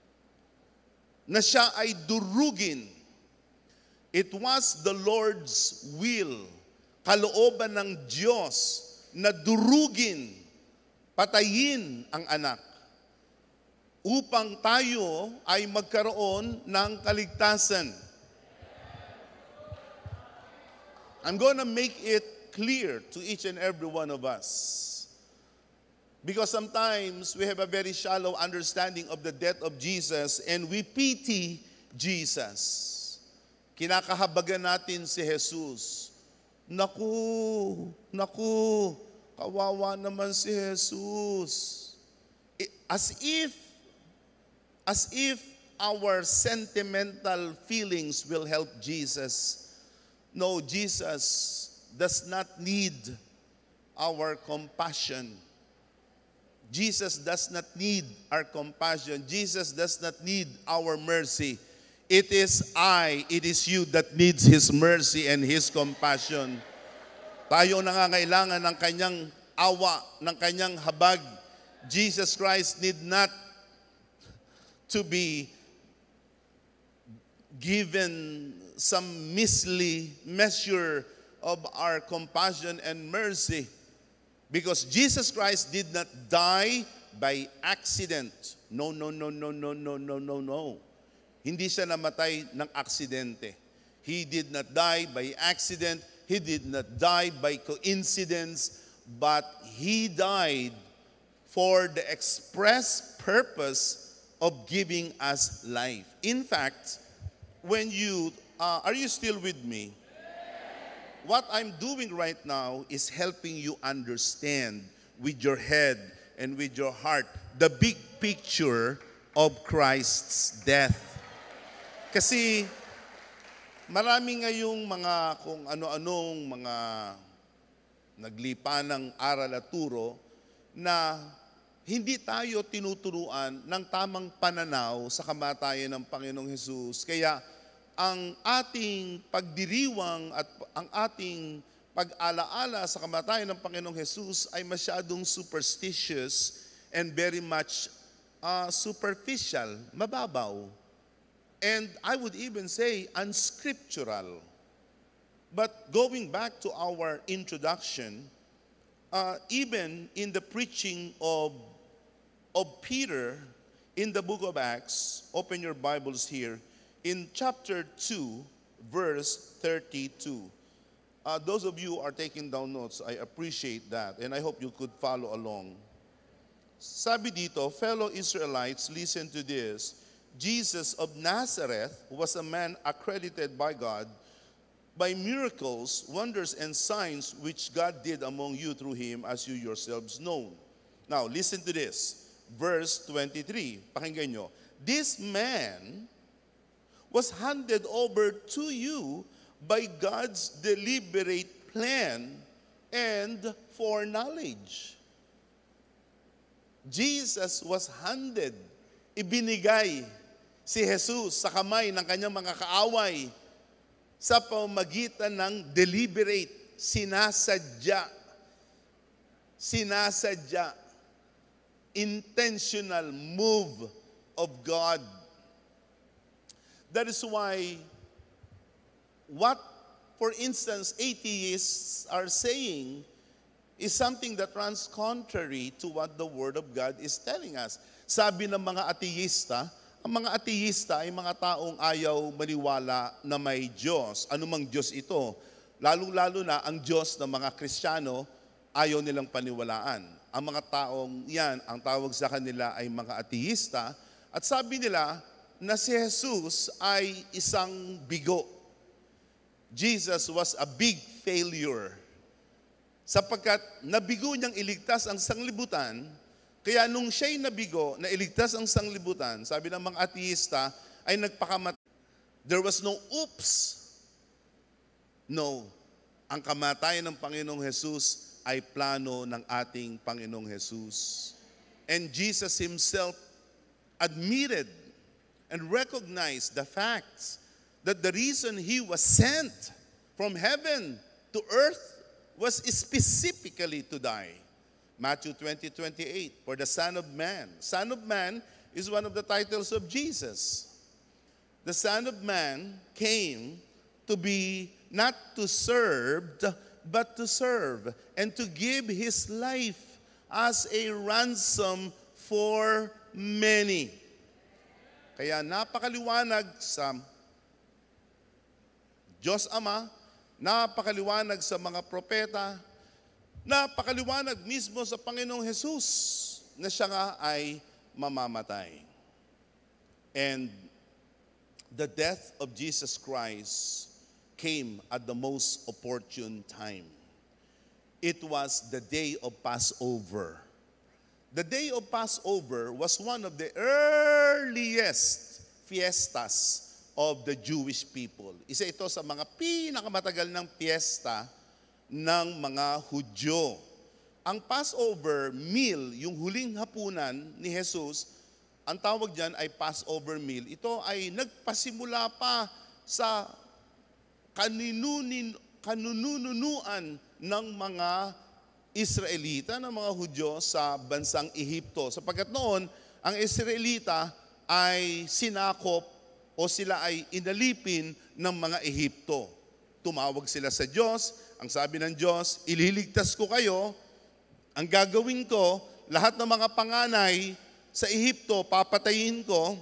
na siya ay durugin. It was the Lord's will, kalooban ng Diyos, na durugin, patayin ang anak upang tayo ay magkaroon ng kaligtasan. I'm gonna make it clear to each and every one of us. Because sometimes we have a very shallow understanding of the death of Jesus and we pity Jesus. Kinakahabagan natin si Jesus. Naku, naku, kawawa naman si Jesus. As if, as if our sentimental feelings will help Jesus. No, Jesus does not need our compassion. Jesus does not need our compassion. Jesus does not need our mercy. It is I, it is you that needs His mercy and His compassion. Tayo nangangailangan ng kanyang awa, ng kanyang habag. Jesus Christ need not to be given some measly measure of our compassion and mercy. Because Jesus Christ did not die by accident. No, no, no, no, no, no, no, no, no. Hindi siya namatay ng aksidente. He did not die by accident. He did not die by coincidence. But He died for the express purpose of giving us life. In fact, when you, uh, are you still with me? What I'm doing right now is helping you understand with your head and with your heart the big picture of Christ's death. Kasi marami ngayong mga kung ano-anong mga naglipa ng aral at turo na hindi tayo tinuturuan ng tamang pananaw sa kamatayan ng Panginoong Hesus. Kaya ang ating pagdiriwang at ang ating pag-alaala sa kamatayan ng Panginoong Hesus ay masyadong superstitious and very much uh, superficial, mababaw. And I would even say unscriptural. But going back to our introduction, uh, even in the preaching of, of Peter in the book of Acts, open your Bibles here, in chapter two, verse thirty-two. Uh, those of you who are taking down notes, I appreciate that, and I hope you could follow along. Sabi dito, fellow Israelites, listen to this. Jesus of Nazareth was a man accredited by God by miracles, wonders, and signs which God did among you through him, as you yourselves know. Now, listen to this. Verse twenty-three, pakinggan nyo. This man was handed over to you by God's deliberate plan and foreknowledge. Jesus was handed, ibinigay si Jesus sa kamay ng kanyang mga kaaway sa pamamagitan ng deliberate, sinasadya, sinasadya, intentional move of God. That is why what, for instance, atheists are saying is something that runs contrary to what the Word of God is telling us. Sabi ng mga ateista, ang mga ateista ay mga taong ayaw maniwala na may Diyos. Anumang Diyos ito. Lalong-lalo na ang Diyos ng mga Kristiyano ayaw nilang paniwalaan. Ang mga taong yan, ang tawag sa kanila ay mga ateista. At sabi nila na si Jesus ay isang bigo. Jesus was a big failure. Sapagkat nabigo niyang iligtas ang sanglibutan, kaya nung siya'y nabigo na iligtas ang sanglibutan, sabi ng mga ateista, ay nagpakamatay. There was no oops. No. Ang kamatayan ng Panginoong Jesus ay plano ng ating Panginoong Jesus. And Jesus himself admitted and recognized the facts that the reason he was sent from heaven to earth was specifically to die. Matthew twenty, twenty-eight, for the Son of Man. Son of Man is one of the titles of Jesus. the Son of Man came to be not to serve, but to serve, and to give His life as a ransom for many. Kaya napakaliwanag sa Diyos Ama, napakaliwanag sa mga propeta, napakaliwanag mismo sa Panginoong Jesus na siya nga ay mamamatay. And the death of Jesus Christ came at the most opportune time. It was the day of Passover. The day of Passover was one of the earliest fiestas of the Jewish people. Isa ito sa mga pinakamatagal ng piyesta ng mga Hudyo. Ang Passover meal, yung huling hapunan ni Jesus, ang tawag dyan ay Passover meal. Ito ay nagpasimula pa sa kaninunin, kanununuan ng mga Israelita, ng mga Hudyo sa bansang Ehipto. Sapagkat noon, ang Israelita ay sinakop o sila ay inalipin ng mga Ehipto. Tumawag sila sa Diyos. Ang sabi ng Diyos, ililigtas ko kayo. Ang gagawin ko, lahat ng mga panganay sa Ehipto, papatayin ko.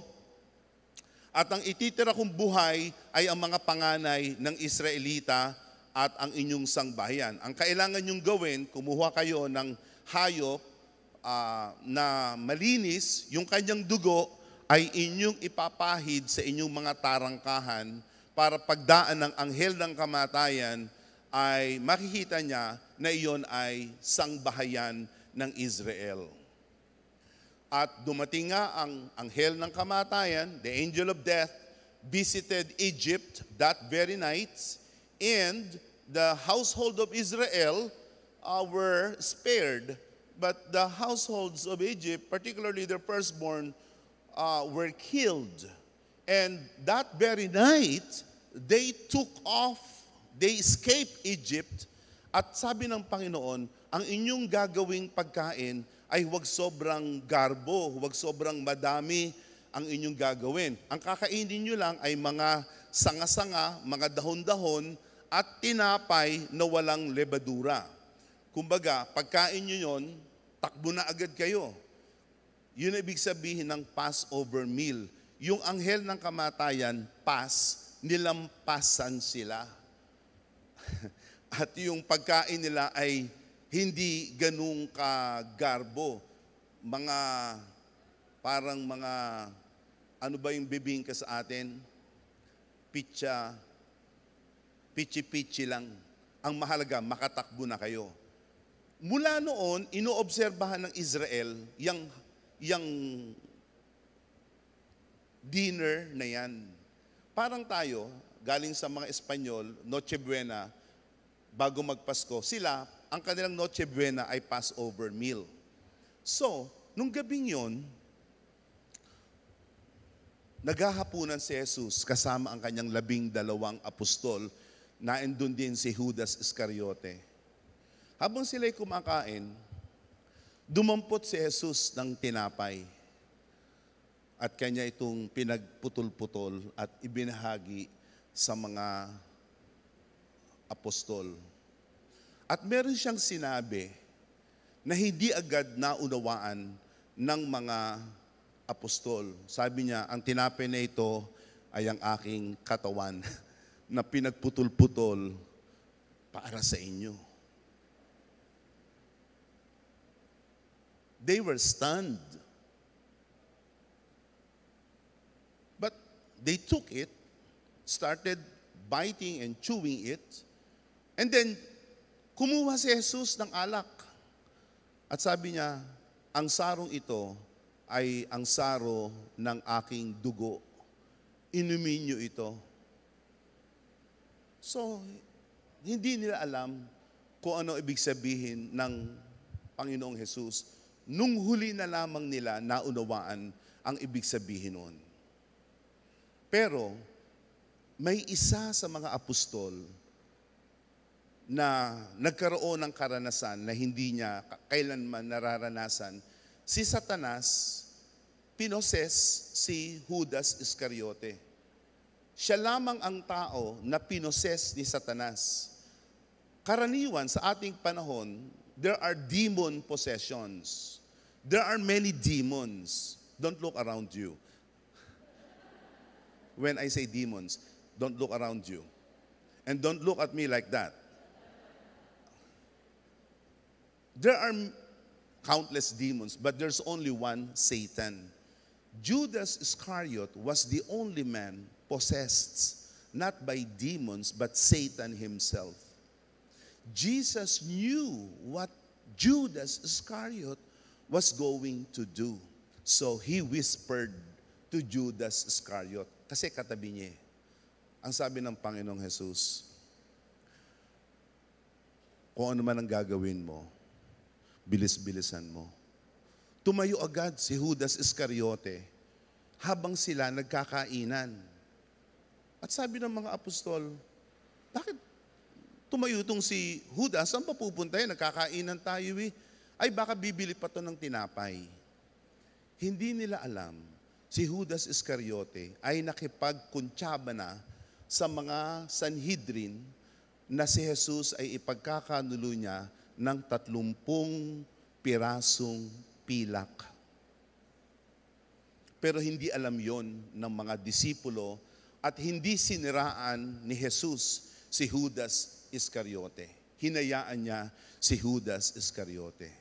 At ang ititira kong buhay ay ang mga panganay ng Israelita at ang inyong sangbahayan. Ang kailangan nyong gawin, kumuha kayo ng hayop uh, na malinis, yung kanyang dugo ay inyong ipapahid sa inyong mga tarangkahan para pagdaan ng anghel ng kamatayan ay makikita niya na iyon ay sangbahayan ng Israel. At dumating nga ang anghel ng kamatayan, the angel of death, visited Egypt that very night, and the household of Israel uh, were spared, but the households of Egypt, particularly their firstborn, uh, were killed. And that very night, they took off, they escaped Egypt, at sabi ng Panginoon, ang inyong gagawing pagkain ay huwag sobrang garbo, huwag sobrang madami ang inyong gagawin. Ang kakainin nyo lang ay mga sanga-sanga, mga dahon-dahon, at tinapay na walang lebadura. Kumbaga, pagkain nyo yun, takbo na agad kayo. Yun ang ibig sabihin ng Passover meal. Yung anghel ng kamatayan, pas, nilampasan sila. At yung pagkain nila ay hindi ganung kagarbo. Mga, parang mga, ano ba yung bibingka sa atin? Pitsa, pichi-pichi lang. Ang mahalaga, makatakbo na kayo. Mula noon, inoobserbahan ng Israel yung, yung dinner na yan. Parang tayo, galing sa mga Espanyol, Noche Buena, bago magpasko, sila, ang kanilang Noche Buena ay Passover meal. So, nung gabing yon, naghahapunan si Jesus kasama ang kanyang labing dalawang apostol, na andun din si Judas Iscariote. Habang sila'y kumakain, dumampot si Jesus ng tinapay. At kanya itong pinagputol-putol at ibinahagi sa mga apostol. At meron siyang sinabi na hindi agad naunawaan ng mga apostol. Sabi niya, ang tinapay na ito ay ang aking katawan na pinagputol-putol para sa inyo. They were stunned. But they took it, started biting and chewing it, and then kumuha si Jesus ng alak. At sabi niya, ang sarong ito ay ang saro ng aking dugo. Inumin niyo ito. So, hindi nila alam kung ano ibig sabihin ng Panginoong Jesus. Nung huli na lamang nila naunawaan ang ibig sabihin noon. Pero, may isa sa mga apostol na nagkaroon ng karanasan na hindi niya kailanman nararanasan. Si Satanas, pinoses si Judas Iscariote. Siya lamang ang tao na pinoses ni Satanas. Karaniwan sa ating panahon, there are demon possessions. There are many demons. Don't look around you. When I say demons, don't look around you. And don't look at me like that. There are countless demons, but there's only one, Satan. Judas Iscariot was the only man possessed, not by demons, but Satan himself. Jesus knew what Judas Iscariot was going to do. So he whispered to Judas Iscariot, kasi katabi niya. Ang sabi ng Panginoong Jesus, kung ano man ang gagawin mo, bilis-bilisan mo. Tumayo agad si Judas Iscariote habang sila nagkakainan. At sabi ng mga apostol, bakit tumayo itong si Judas? Saan pa pupunta yan? Nagkakainan tayo eh. Ay baka bibili pa to ng tinapay. Hindi nila alam, si Judas Iscariote ay nakipagkuntsaba na sa mga Sanhedrin na si Jesus ay ipagkakanulo niya ng tatlumpung pirasong pilak. Pero hindi alam yon ng mga disipulo at hindi siniraan ni Jesus si Judas Iscariote. Hinayaan niya si Judas Iscariote.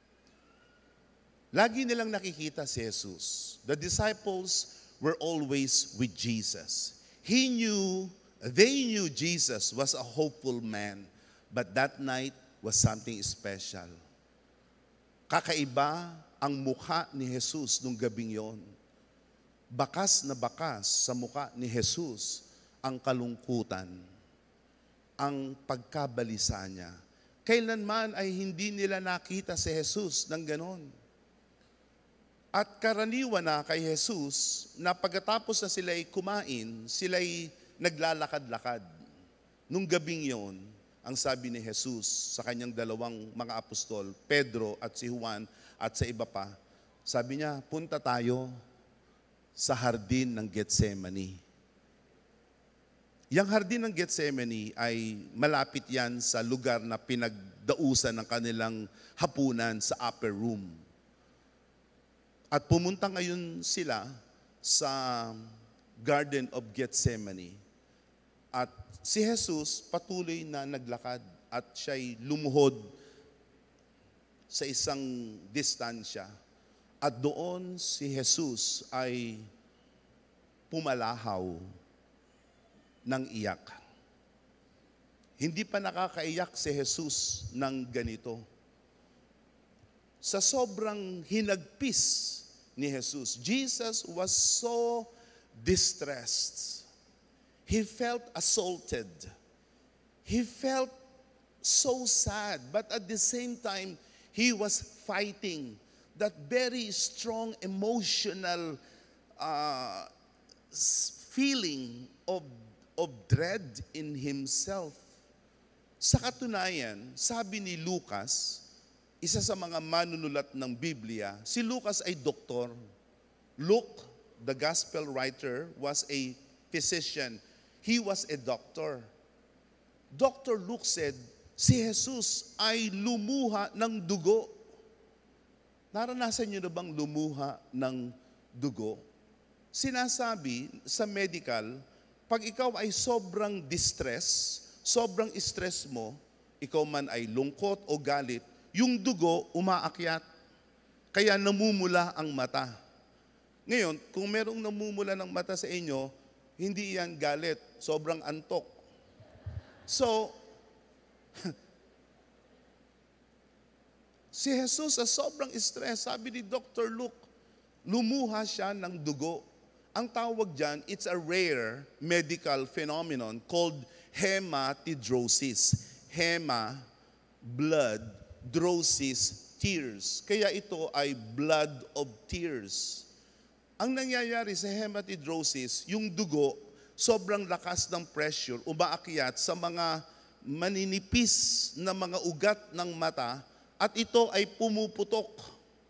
Lagi nilang nakikita si Jesus. The disciples were always with Jesus. He knew, they knew Jesus was a hopeful man, but that night was something special. Kakaiba ang mukha ni Jesus nung gabing yon. Bakas na bakas sa mukha ni Jesus ang kalungkutan, ang pagkabalisa niya. Kailanman ay hindi nila nakita si Jesus ng ganon. At karaniwan na kay Jesus na pagkatapos na sila'y kumain, sila'y naglalakad-lakad. Nung gabing yon, ang sabi ni Jesus sa kanyang dalawang mga apostol, Pedro at si Juan at sa iba pa, sabi niya, punta tayo sa hardin ng Getsemani. Yang hardin ng Getsemani ay malapit yan sa lugar na pinagdausan ng kanilang hapunan sa upper room. At pumunta ngayon sila sa Garden of Gethsemane. At si Jesus patuloy na naglakad at siya'y lumuhod sa isang distansya. At doon si Jesus ay pumalahaw ng iyak. Hindi pa nakakaiyak si Jesus ng ganito. Sa sobrang hinagpis ni Jesus, Jesus was so distressed. He felt assaulted. He felt so sad, but at the same time, he was fighting that very strong emotional uh, feeling of, of dread in himself. Sa katunayan, sabi ni Lucas, isa sa mga manunulat ng Biblia, si Lucas ay doktor. Luke, the gospel writer, was a physician. He was a doctor. Doctor Luke said, si Jesus ay lumuha ng dugo. Naranasan niyo na bang lumuha ng dugo? Sinasabi sa medical, pag ikaw ay sobrang distress, sobrang stress mo, ikaw man ay lungkot o galit, yung dugo umaakyat. Kaya namumula ang mata. Ngayon, kung merong namumula ng mata sa inyo, hindi yan galit, sobrang antok. So, si Jesus sa sobrang stress, sabi ni Doctor Luke, lumuha siya ng dugo. Ang tawag dyan, it's a rare medical phenomenon called hematidrosis. Hema, blood, drosis, tears. Kaya ito ay blood of tears. Ang nangyayari sa hematidrosis, yung dugo, sobrang lakas ng pressure, umaakyat sa mga maninipis na mga ugat ng mata, at ito ay pumuputok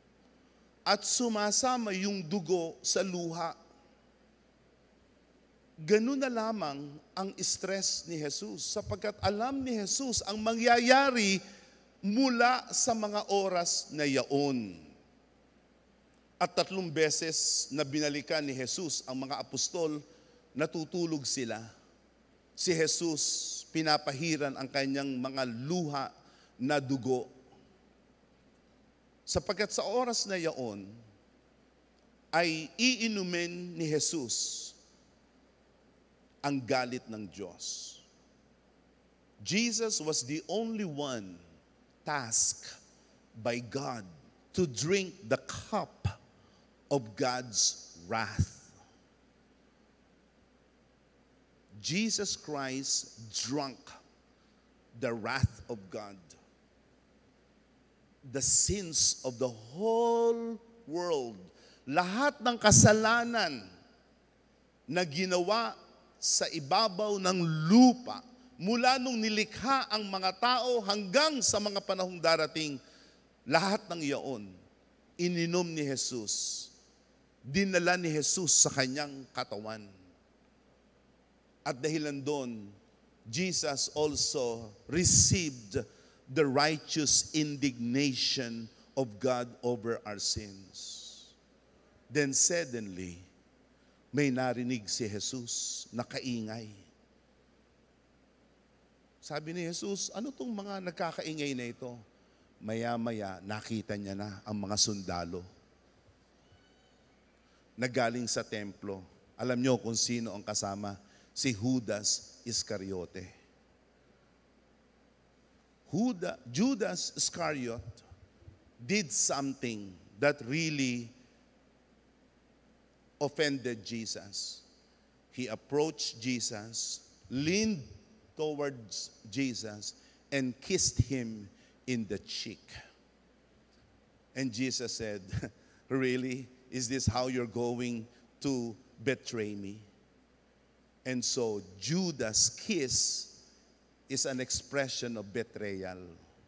at sumasama yung dugo sa luha. ganun na lamang ang stress ni Jesus sapagkat alam ni Jesus ang mangyayari mula sa mga oras na yaon. At tatlong beses na binalikan ni Jesus ang mga apostol, natutulog sila. Si Jesus, pinapahiran ang kanyang mga luha na dugo. Sapagkat sa oras na yaon, ay iinumin ni Jesus ang galit ng Diyos. Jesus was the only one tasked by God to drink the cup of God's wrath. Jesus Christ drank the wrath of God. The sins of the whole world. Lahat ng kasalanan na ginawa sa ibabaw ng lupa mula nung nilikha ang mga tao hanggang sa mga panahong darating, lahat ng iyon, ininom ni Jesus. Dinala ni Jesus sa kanyang katawan. At dahilan doon, Jesus also received the righteous indignation of God over our sins. Then suddenly, may narinig si Jesus na kaingay. Sabi ni Jesus, ano tong mga nagkakaingay na ito? Maya-maya, nakita niya na ang mga sundalo. Nagaling sa templo. Alam niyo kung sino ang kasama? Si Judas Iscariote. Judas, Judas Iscariot did something that really offended Jesus. He approached Jesus, leaned towards Jesus, and kissed him in the cheek. And Jesus said, really? Is this how you're going to betray me? And so, Judas' kiss is an expression of betrayal.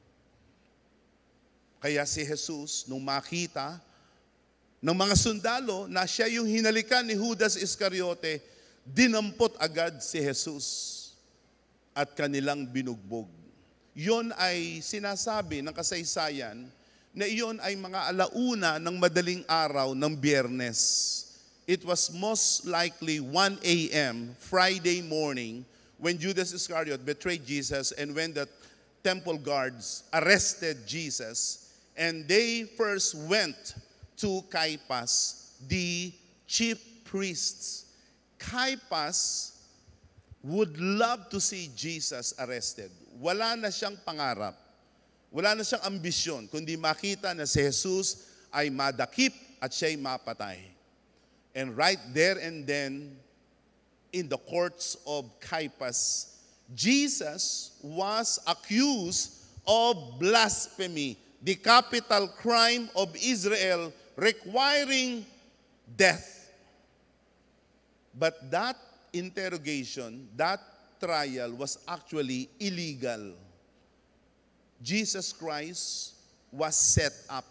Kaya si Jesus, nung makita ng mga sundalo na siya yung hinalikan ni Judas Iscariote, dinampot agad si Jesus at kanilang binugbog. Yon ay sinasabi ng kasaysayan na iyon ay mga alauna ng madaling araw ng Biyernes. It was most likely one a m Friday morning when Judas Iscariot betrayed Jesus and when the temple guards arrested Jesus, and they first went to Caiaphas, the chief priests. Caiaphas would love to see Jesus arrested. Wala na siyang pangarap. Wala na siyang ambisyon, kundi makita na si Jesus ay madakip at siya'y mapatay. And right there and then, in the courts of Caiaphas, Jesus was accused of blasphemy, the capital crime of Israel, requiring death. But that interrogation, that trial was actually illegal. Jesus Christ was set up.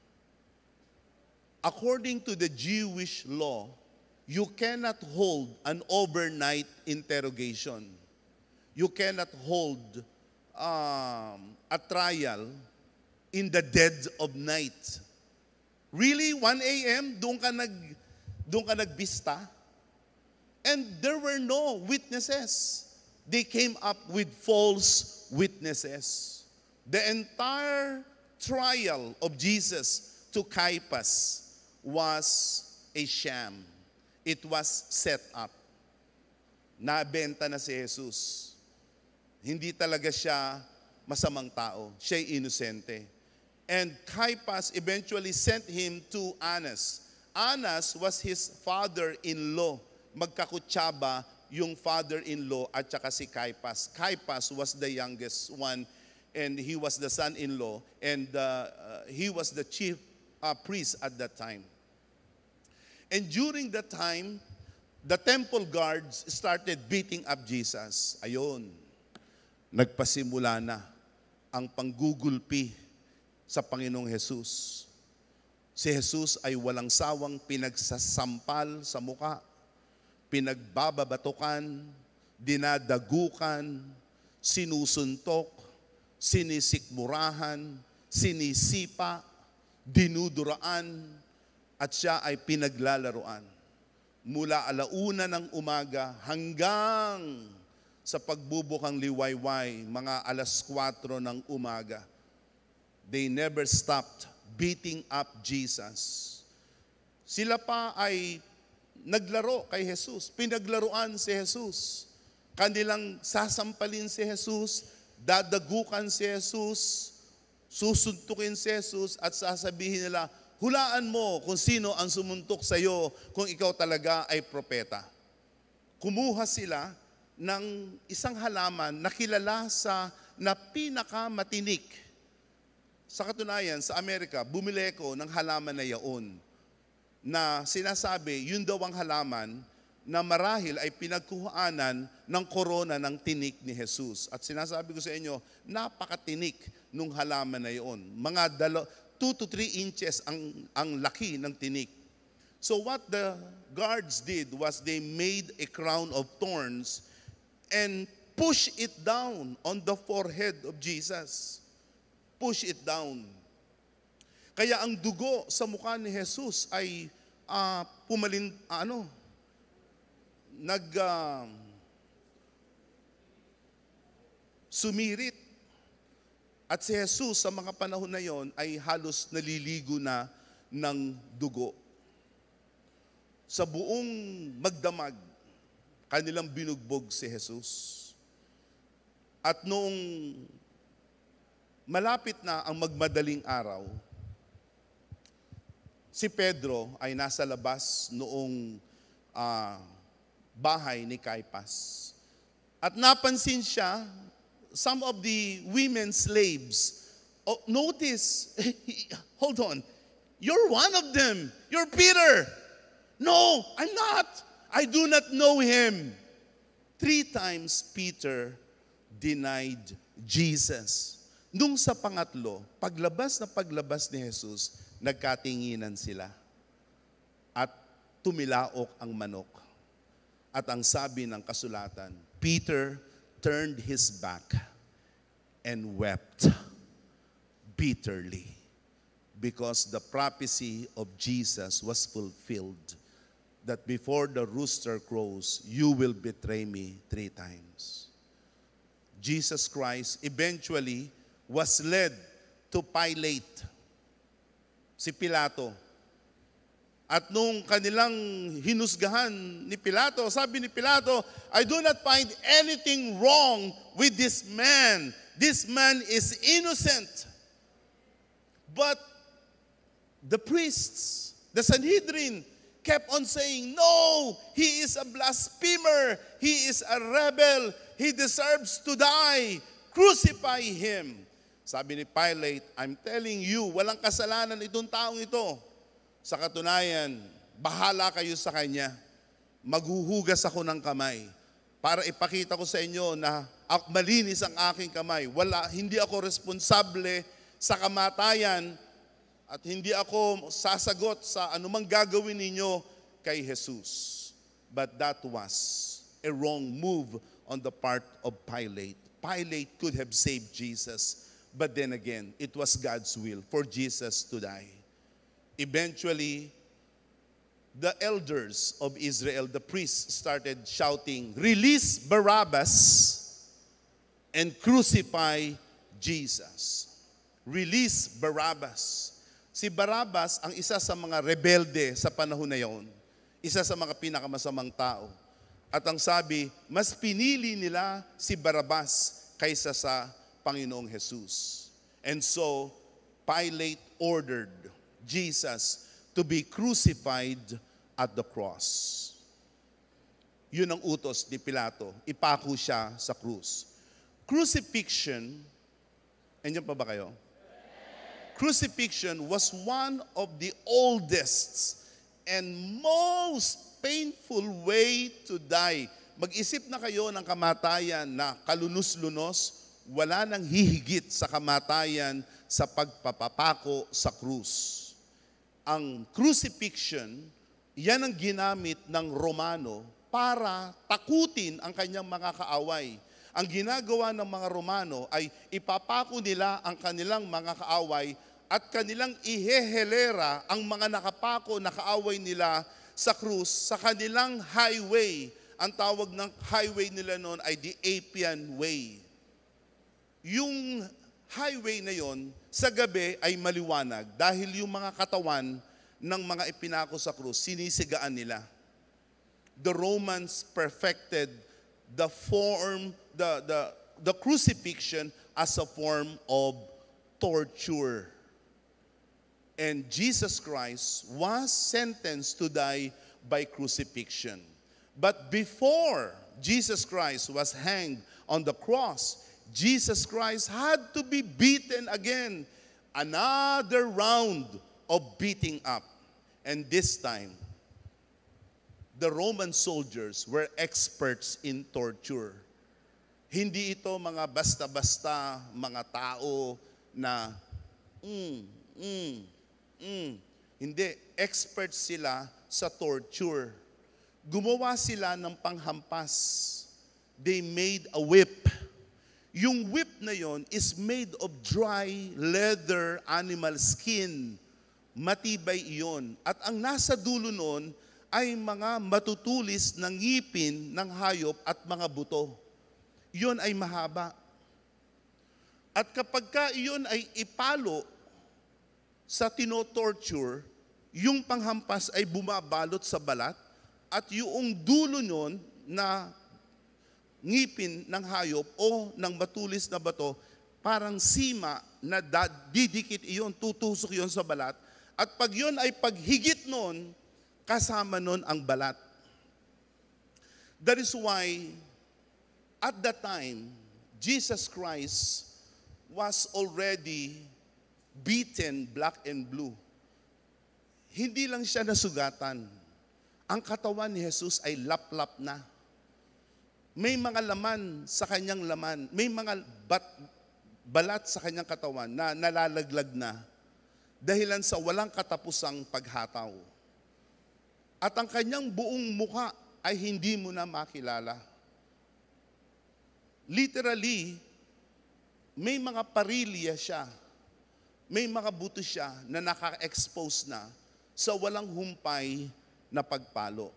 According to the Jewish law, you cannot hold an overnight interrogation. You cannot hold um, a trial in the dead of night. Really, one a m doon ka nag doon ka nagbista? And there were no witnesses. They came up with false witnesses. The entire trial of Jesus to Caiaphas was a sham. It was set up. Nabenta na si Jesus. Hindi talaga siya masamang tao. Siya'y inosente. And Caiaphas eventually sent him to Annas. Annas was his father-in-law. Magkakutsaba yung father-in-law at saka si Caiaphas. Caiaphas was the youngest one and he was the son-in-law and uh, uh, he was the chief uh, priest at that time. And during that time, the temple guards started beating up Jesus. Ayon, nagpasimula na ang panggugulpi sa Panginoong Jesus. Si Jesus ay walang sawang pinagsasampal sa muka. Pinagbababatukan, dinadagukan, sinusuntok, sinisikmurahan, sinisipa, dinuduraan, at siya ay pinaglalaruan. Mula alauna ng umaga hanggang sa pagbubukang liwayway, mga alas kwatro ng umaga. They never stopped beating up Jesus. Sila pa ay naglaro kay Jesus, pinaglaruan si Jesus. Kanilang sasampalin si Jesus, dadagukan si Jesus, susuntukin si Jesus at sasabihin nila, hulaan mo kung sino ang sumuntok sa iyo kung ikaw talaga ay propeta. Kumuha sila ng isang halaman na kilala sa na pinakamatinik. Sa katunayan, sa Amerika, bumili ko ng halaman na yaon na sinasabi, yun daw ang halaman na marahil ay pinagkuhaanan ng korona ng tinik ni Jesus. At sinasabi ko sa inyo, napakatinik nung halaman na yun. Mga dalo, two to three inches ang, ang laki ng tinik. So what the guards did was they made a crown of thorns and push it down on the forehead of Jesus. Push it down. Kaya ang dugo sa mukha ni Jesus ay uh, pumalin, ano, nag uh, sumirit. At si Jesus sa mga panahon na yon ay halos naliligo na ng dugo. Sa buong magdamag, kanilang binugbog si Jesus. At noong malapit na ang magmadaling araw, si Pedro ay nasa labas noong uh, bahay ni Caiphas. At napansin siya, some of the women slaves, oh, notice, hold on, you're one of them, you're Peter. No, I'm not. I do not know him. Three times Peter denied Jesus. Nung sa pangatlo, paglabas na paglabas ni Jesus, nagkatinginan sila. At tumilaok ang manok. At ang sabi ng kasulatan, Peter turned his back and wept bitterly because the prophecy of Jesus was fulfilled, that before the rooster crows, you will betray me three times. Jesus Christ eventually was led to Pilate, si Pilato. At nung kanilang hinusgahan ni Pilato, sabi ni Pilato, I do not find anything wrong with this man. This man is innocent. But the priests, the Sanhedrin, kept on saying, no, he is a blasphemer. He is a rebel. He deserves to die. Crucify him. Sabi ni Pilate, I'm telling you, walang kasalanan itong taong ito. Sa katunayan, bahala kayo sa kanya. Maghuhugas ako ng kamay para ipakita ko sa inyo na malinis ang aking kamay. Wala, hindi ako responsable sa kamatayan at hindi ako sasagot sa anumang gagawin ninyo kay Jesus. But that was a wrong move on the part of Pilate. Pilate could have saved Jesus, but then again, it was God's will for Jesus to die. Eventually, the elders of Israel, the priests, started shouting, release Barabbas and crucify Jesus. Release Barabbas. Si Barabbas ang isa sa mga rebelde sa panahon na yon. Isa sa mga pinakamasamang tao. At ang sabi, mas pinili nila si Barabbas kaysa sa Panginoong Jesus. And so, Pilate ordered Jesus to be crucified at the cross. Yun ang utos ni Pilato. Ipako siya sa krus. Crucifixion, andyan pa ba kayo? Crucifixion was one of the oldest and most painful way to die. Mag-isip na kayo ng kamatayan na kalunos-lunos, wala nang hihigit sa kamatayan sa pagpapapako sa krus. Ang crucifixion, yan ang ginamit ng Romano para takutin ang kanyang mga kaaway. Ang ginagawa ng mga Romano ay ipapako nila ang kanilang mga kaaway at kanilang ihehelera ang mga nakapako na kaaway nila sa krus sa kanilang highway. Ang tawag ng highway nila noon ay the Appian Way. Yung highway na yon sa gabi ay maliwanag dahil yung mga katawan ng mga ipinako sa krus, sinisigaan nila. The Romans perfected the form, the, the, the crucifixion as a form of torture. And Jesus Christ was sentenced to die by crucifixion. But before Jesus Christ was hanged on the cross, Jesus Christ had to be beaten again. Another round of beating up. And this time, the Roman soldiers were experts in torture. Hindi ito mga basta-basta mga tao na mm, mm, mm. Hindi, experts sila sa torture. Gumawa sila ng panghampas. They made a whip. Yung whip na yon is made of dry leather animal skin. Matibay iyon. At ang nasa dulo nun ay mga matutulis ng ngipin ng hayop at mga buto. Iyon ay mahaba. At kapag ka iyon ay ipalo sa tinotorture, yung panghampas ay bumabalot sa balat at yung dulo nun na ngipin ng hayop o ng matulis na bato, parang sima na didikit iyon, tutusok iyon sa balat. At pag yun ay paghigit nun, kasama nun ang balat. That is why, at that time, Jesus Christ was already beaten black and blue. Hindi lang siya nasugatan. Ang katawan ni Jesus ay laplap na. May mga laman sa kanyang laman, may mga bat, balat sa kanyang katawan na nalalaglag na dahilan sa walang katapusang paghataw. At ang kanyang buong mukha ay hindi mo na makilala. Literally, may mga parilya siya, may mga buto siya na naka-expose na sa walang humpay na pagpalo.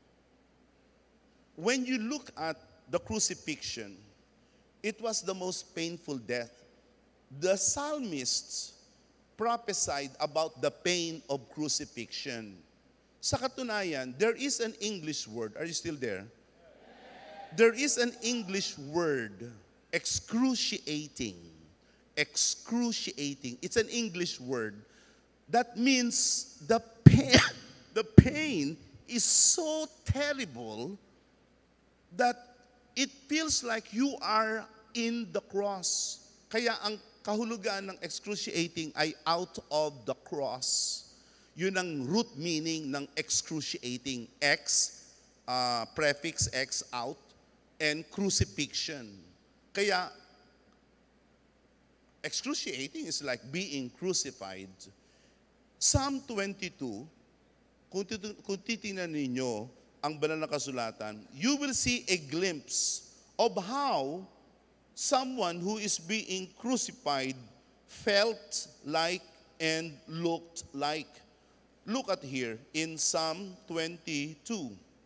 When you look at the crucifixion, it was the most painful death. The psalmists prophesied about the pain of crucifixion. Sa katunayan, there is an English word. Are you still there? There is an English word, excruciating. Excruciating. It's an English word that means the pain, the pain is so terrible that it feels like you are in the cross. Kaya ang kahulugan ng excruciating ay out of the cross. Yun ang root meaning ng excruciating. X, uh, prefix X, out, and crucifixion. Kaya, excruciating is like being crucified. Psalm twenty-two, kung, titu- kung titingnan ninyo ang banal na kasulatan, you will see a glimpse of how someone who is being crucified felt like and looked like. Look at here in Psalm twenty-two.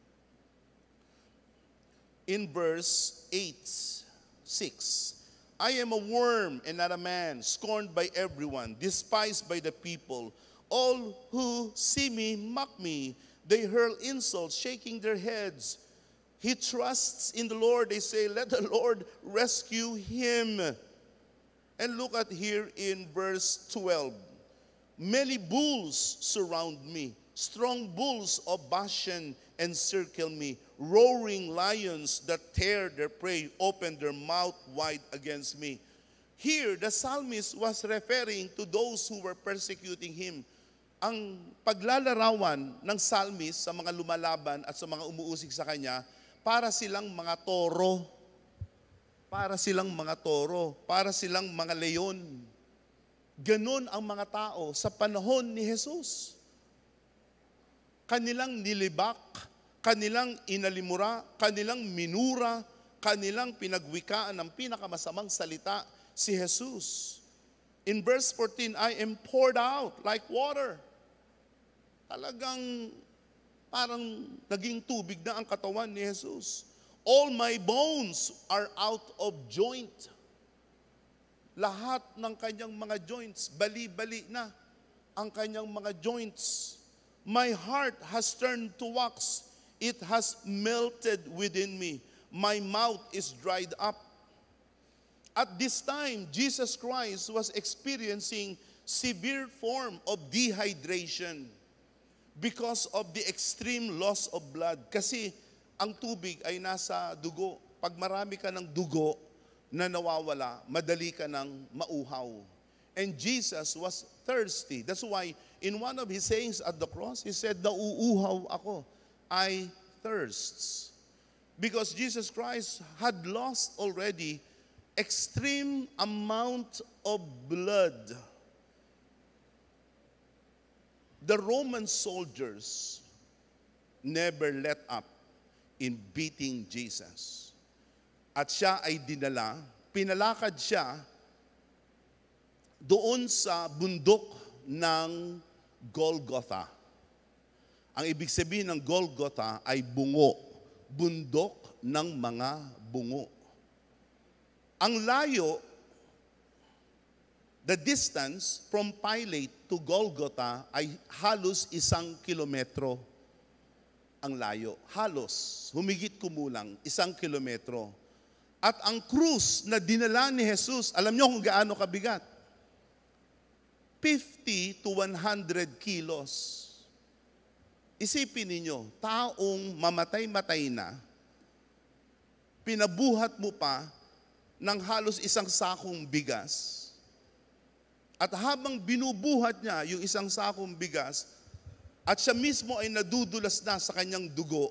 In verse eight, six. I am a worm and not a man, scorned by everyone, despised by the people. All who see me mock me. They hurl insults, shaking their heads. He trusts in the Lord. They say, let the Lord rescue him. And look at here in verse twelve. Many bulls surround me. Strong bulls of Bashan encircle me. Roaring lions that tear their prey open their mouth wide against me. Here, the psalmist was referring to those who were persecuting him. Ang paglalarawan ng psalmist sa mga lumalaban at sa mga umuusig sa kanya, para silang mga toro. Para silang mga toro. Para silang mga leon. Ganon ang mga tao sa panahon ni Jesus. Kanilang nilibak, kanilang inalimura, kanilang minura, kanilang pinagwikaan ng pinakamasamang salita si Jesus. In verse fourteen, I am poured out like water. Talagang parang naging tubig na ang katawan ni Jesus. All my bones are out of joint. Lahat ng kanyang mga joints, bali-bali na ang kanyang mga joints. My heart has turned to wax. It has melted within me. My mouth is dried up. At this time, Jesus Christ was experiencing severe form of dehydration because of the extreme loss of blood. Kasi ang tubig ay nasa dugo. Pag marami ka ng dugo na nawawala, madali ka ng mauhaw. And Jesus was thirsty. That's why in one of his sayings at the cross, he said, nauuhaw ako, I thirst. Because Jesus Christ had lost already extreme amount of blood. The Roman soldiers never let up in beating Jesus. At siya ay dinala, pinalakad siya doon sa bundok ng Golgotha. Ang ibig sabihin ng Golgotha ay bungo, bundok ng mga bungo. Ang layo, the distance from Pilate to Golgotha ay halos isang kilometro ang layo. Halos, humigit kumulang, isang kilometro. At ang krus na dinala ni Jesus, alam niyo kung gaano kabigat? fifty to one hundred kilos. Isipin ninyo, taong mamatay-matay na, pinabuhat mo pa ng halos isang sakong bigas. At habang binubuhat niya yung isang sakong bigas, at siya mismo ay nadudulas na sa kanyang dugo,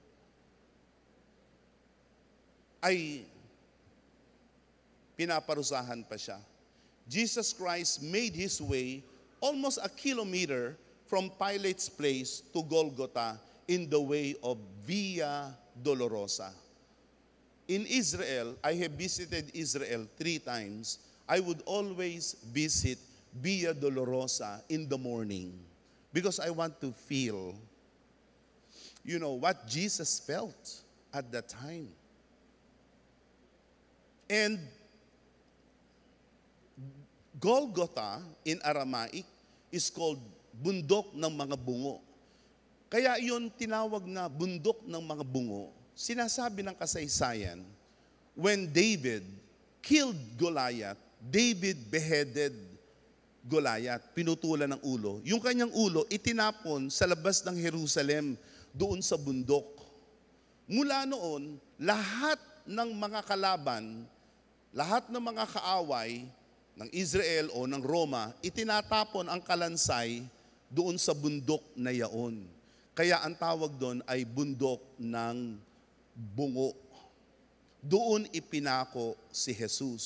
ay pinaparusahan pa siya. Jesus Christ made his way almost a kilometer from Pilate's place to Golgotha in the way of Via Dolorosa. In Israel, I have visited Israel three times. I would always visit Via Dolorosa in the morning because I want to feel, you know, what Jesus felt at that time. And Golgotha in Aramaic is called bundok ng mga bungo. Kaya iyon tinawag na bundok ng mga bungo. Sinasabi ng kasaysayan, when David killed Goliath, David beheaded Goliath, pinutulan ng ulo. Yung kanyang ulo, itinapon sa labas ng Jerusalem, doon sa bundok. Mula noon, lahat ng mga kalaban, lahat ng mga kaaway ng Israel o ng Roma, itinatapon ang kalansay doon sa bundok na yaon. Kaya ang tawag doon ay bundok ng bungo. Doon ipinako si Jesus.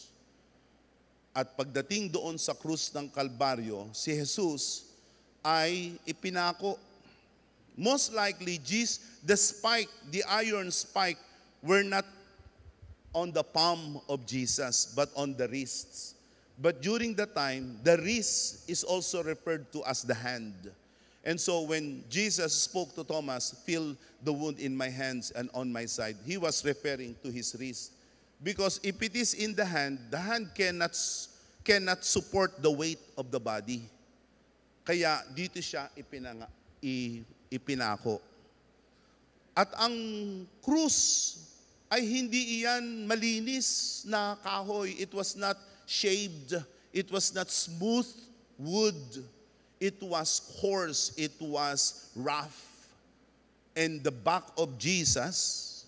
At pagdating doon sa krus ng Kalbaryo, si Jesus ay ipinako. Most likely, Jesus, the spike, the iron spike, were not on the palm of Jesus, but on the wrists. But during that time, the wrist is also referred to as the hand. And so when Jesus spoke to Thomas, feel the wound in my hands and on my side, he was referring to his wrist. Because if it is in the hand, the hand cannot, cannot support the weight of the body. Kaya dito siya ipinanga, ipinako. At ang krus ay hindi iyan malinis na kahoy. It was not shaved. It was not smooth wood. It was coarse. It was rough. And the back of Jesus,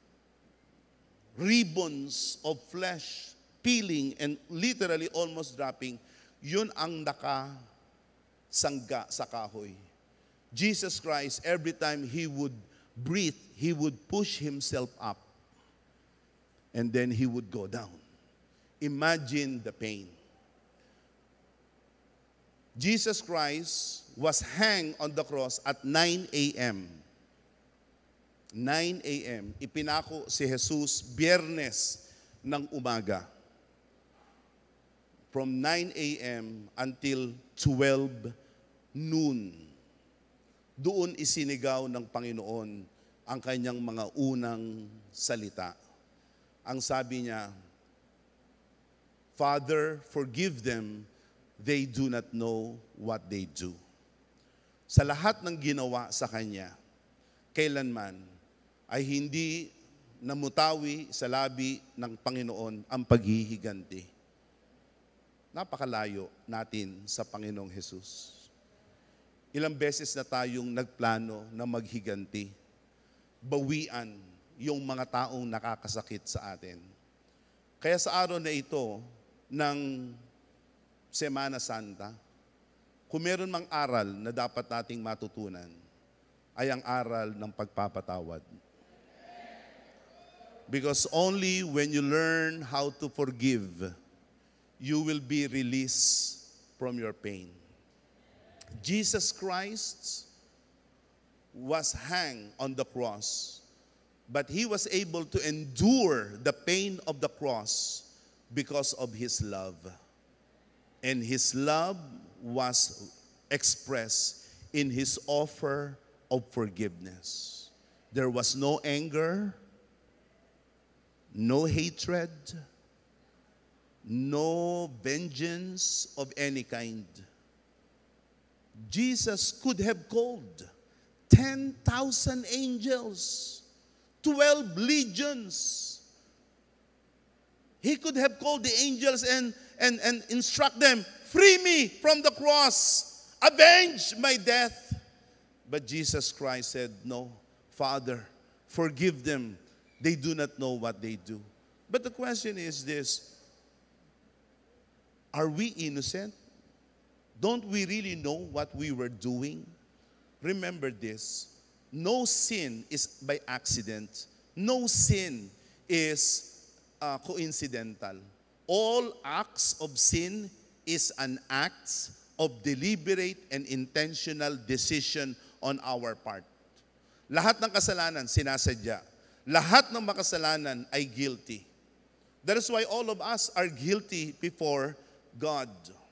ribbons of flesh peeling and literally almost dropping, yun ang nakasangga sa kahoy. Jesus Christ, every time he would breathe, he would push himself up. And then he would go down. Imagine the pain. Jesus Christ was hanged on the cross at nine a m nine a m, ipinako si Jesus Biyernes ng umaga. From nine a m until twelve noon. Doon isinigaw ng Panginoon ang kanyang mga unang salita. Ang sabi niya, Father, forgive them, they do not know what they do. Sa lahat ng ginawa sa Kanya, kailanman ay hindi namutawi sa labi ng Panginoon ang paghihiganti. Napakalayo natin sa Panginoong Hesus. Ilang beses na tayong nagplano na maghiganti, bawian yung mga taong nakakasakit sa atin. Kaya sa araw na ito ng Semana Santa, kung meron mang aral na dapat nating matutunan, ay ang aral ng pagpapatawad. Because only when you learn how to forgive, you will be released from your pain. Jesus Christ was hanged on the cross, but He was able to endure the pain of the cross because of His love. And His love was expressed in His offer of forgiveness. There was no anger, no hatred, no vengeance of any kind. Jesus could have called ten thousand angels, twelve legions. He could have called the angels and, and, and instruct them, free me from the cross, avenge my death. But Jesus Christ said, no, Father, forgive them. They do not know what they do. But the question is this, are we innocent? Don't we really know what we were doing? Remember this, no sin is by accident. No sin is uh, coincidental. All acts of sin is an act of deliberate and intentional decision on our part. Lahat ng kasalanan sinasadya. Lahat ng makasalanan ay guilty. That is why all of us are guilty before God.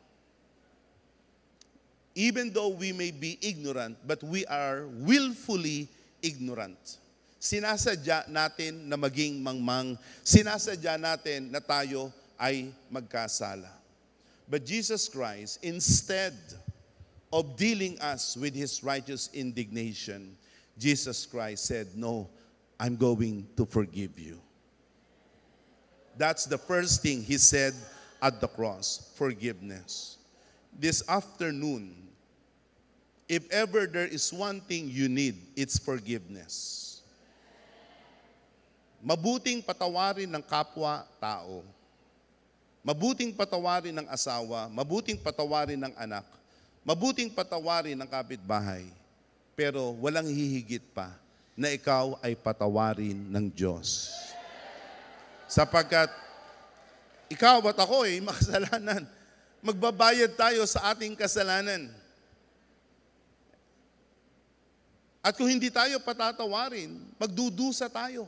Even though we may be ignorant, but we are willfully ignorant. Sinasadya natin na maging mangmang. Sinasadya natin na tayo ay magkasala. But Jesus Christ, instead of dealing us with His righteous indignation, Jesus Christ said, no, I'm going to forgive you. That's the first thing He said at the cross, forgiveness. This afternoon, if ever there is one thing you need, it's forgiveness. Mabuting patawarin ng kapwa-tao. Mabuting patawarin ng asawa, mabuting patawarin ng anak, mabuting patawarin ng kapitbahay. Pero walang hihigit pa na ikaw ay patawarin ng Diyos. Sapagkat ikaw at ako ay makasalanan. Magbabayad tayo sa ating kasalanan. At kung hindi tayo patatawarin, magdudusa tayo.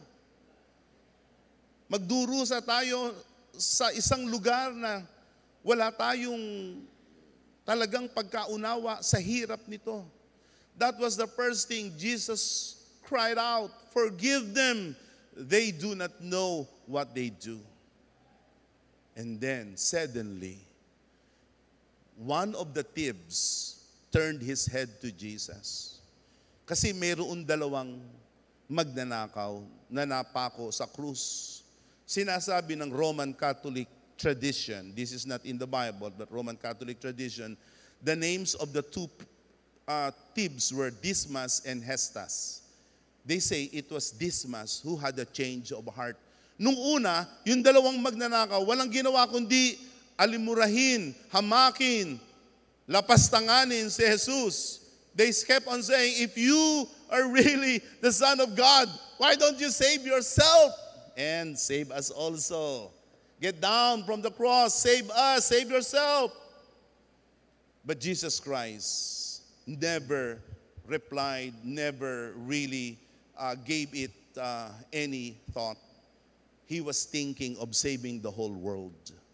Magdurusa tayo sa isang lugar na wala tayong talagang pagkaunawa sa hirap nito. That was the first thing Jesus cried out, forgive them. They do not know what they do. And then, suddenly, one of the thieves turned his head to Jesus. Kasi mayroon dalawang magnanakaw na napako sa krus. Sinasabi ng Roman Catholic tradition, this is not in the Bible, but Roman Catholic tradition, the names of the two uh, thieves were Dismas and Hestas. They say it was Dismas who had a change of heart. Nung una, yung dalawang magnanakaw, walang ginawa kundi alimurahin, hamakin, lapastanganin si Jesus. They kept on saying, if you are really the Son of God, why don't you save yourself? And save us also. Get down from the cross, save us, save yourself. But Jesus Christ never replied, never really uh, gave it uh, any thought. He was thinking of saving the whole world.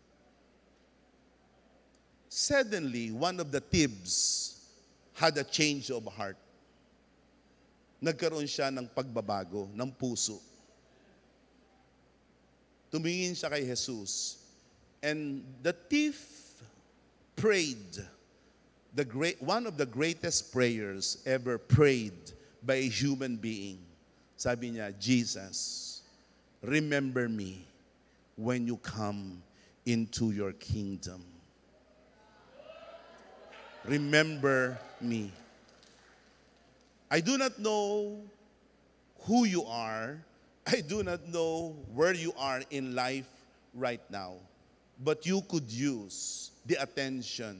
Suddenly, one of the thieves had a change of heart. Nagkaroon siya ng pagbabago, ng puso. Tumingin siya kay Jesus. And the thief prayed the great, one of the greatest prayers ever prayed by a human being. Sabi niya, Jesus, remember me when you come into your kingdom. Remember me. I do not know who you are. I do not know where you are in life right now. But you could use the attention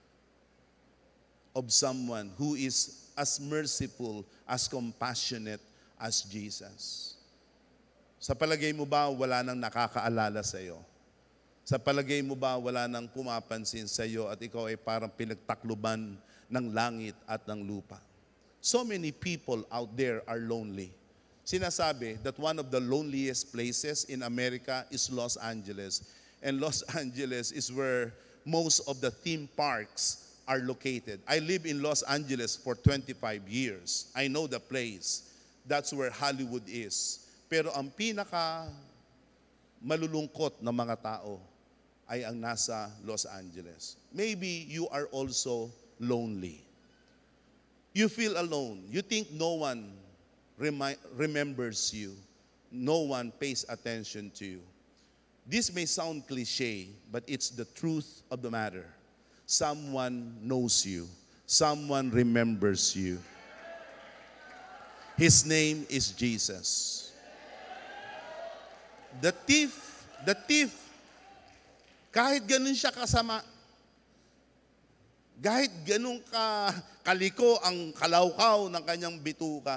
of someone who is as merciful, as compassionate as Jesus. Sa palagay mo ba wala nang nakakaalala sa iyo? Sa palagay mo ba wala nang pumapansin sa iyo at ikaw ay parang pinagtakluban ng langit at ng lupa? So many people out there are lonely. Sinasabi that one of the loneliest places in America is Los Angeles. And Los Angeles is where most of the theme parks are located. I live in Los Angeles for twenty-five years. I know the place. That's where Hollywood is. Pero ang pinaka malulungkot na mga tao ay ang nasa Los Angeles. Maybe you are also lonely. You feel alone. You think no one remi- remembers you. No one pays attention to you. This may sound cliche, but it's the truth of the matter. Someone knows you. Someone remembers you. His name is Jesus. The thief, the thief, kahit ganun siya kasama, kahit ganun ka kaliko ang kalawkaw ng kanyang bituka,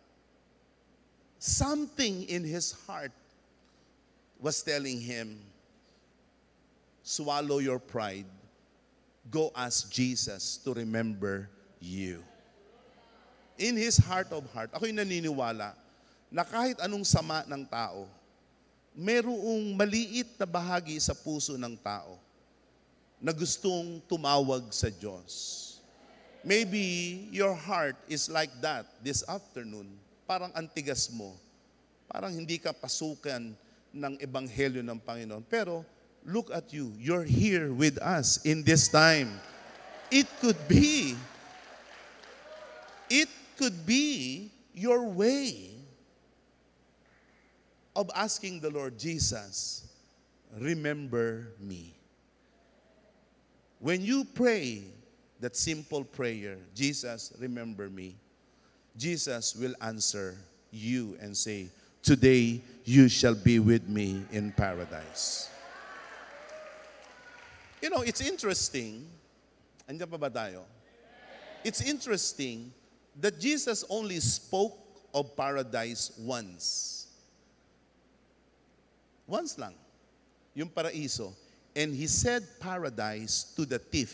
something in his heart was telling him, swallow your pride. Go ask Jesus to remember you. In his heart of heart, ako'y naniniwala na kahit anong sama ng tao, merong maliit na bahagi sa puso ng tao na gustong tumawag sa Diyos. Maybe your heart is like that this afternoon. Parang antigas mo. Parang hindi ka pasukan ng ebanghelyo ng Panginoon. Pero look at you. You're here with us in this time. It could be, it could be your way of asking the Lord Jesus, remember me. When you pray that simple prayer, Jesus, remember me, Jesus will answer you and say, today you shall be with me in paradise. You know, it's interesting, andiyan pa ba tayo? It's interesting that Jesus only spoke of paradise once. Once lang, yung paraiso. And he said paradise to the thief.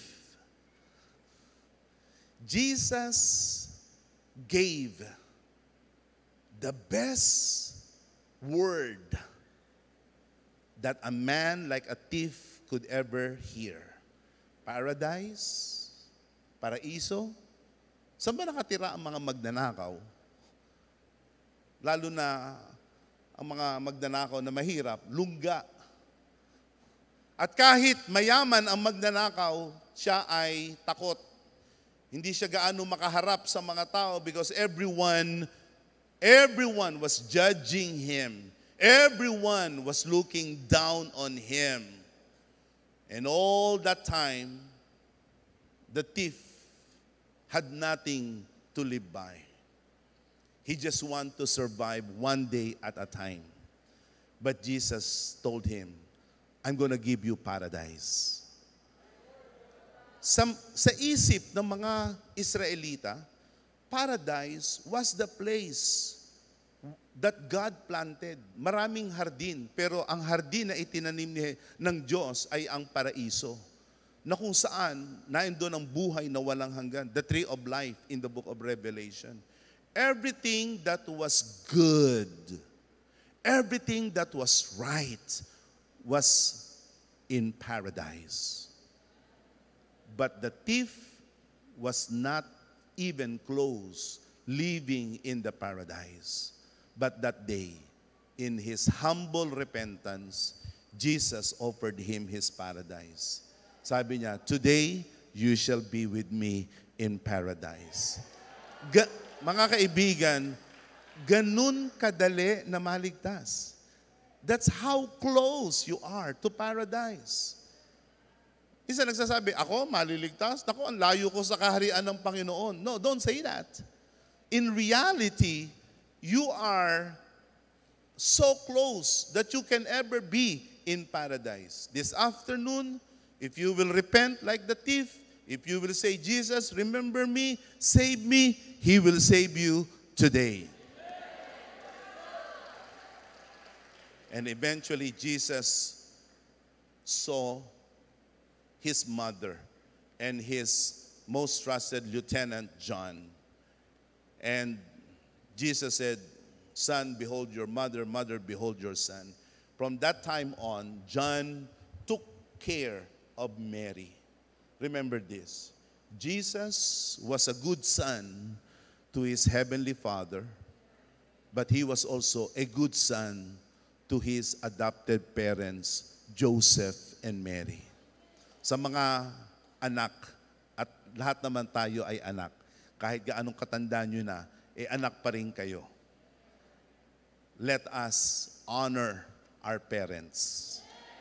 Jesus gave the best word that a man like a thief could ever hear. Paradise, paraiso. Saan ba nakatira ang mga magnanakaw? Lalo na ang mga magnanakaw na mahirap, lungga. At kahit mayaman ang magnanakaw, siya ay takot. Hindi siya gaano makaharap sa mga tao because everyone, everyone was judging him. Everyone was looking down on him. And all that time, the thief had nothing to live by. He just wanted to survive one day at a time. But Jesus told him, I'm gonna give you paradise. Sa, sa isip ng mga Israelita, paradise was the place that God planted. Maraming hardin, pero ang hardin na itinanim ni, ng Diyos ay ang paraiso, na kung saan nain doon ang buhay na walang hanggan, the tree of life in the book of Revelation. everything that was good, everything that was right was in paradise. But the thief was not even close, living in the paradise. But that day, in his humble repentance, Jesus offered him his paradise. Sabi niya, today, you shall be with me in paradise. Ga- mga kaibigan, ganun kadali na maligtas. That's how close you are to paradise. Isa nagsasabi, ako maliligtas? Ako, ang layo ko sa kaharian ng Panginoon. No, don't say that. In reality, you are so close that you can ever be in paradise. This afternoon, if you will repent like the thief, if you will say, Jesus, remember me, save me, He will save you today. And eventually, Jesus saw his mother and his most trusted lieutenant, John. And Jesus said, son, behold your mother, mother, behold your son. From that time on, John took care of Mary. Remember this, Jesus was a good son to his heavenly Father, but he was also a good son to his adopted parents, Joseph and Mary. Sa mga anak, at lahat naman tayo ay anak, kahit gaanong katanda nyo na, eh anak pa rin kayo. Let us honor our parents.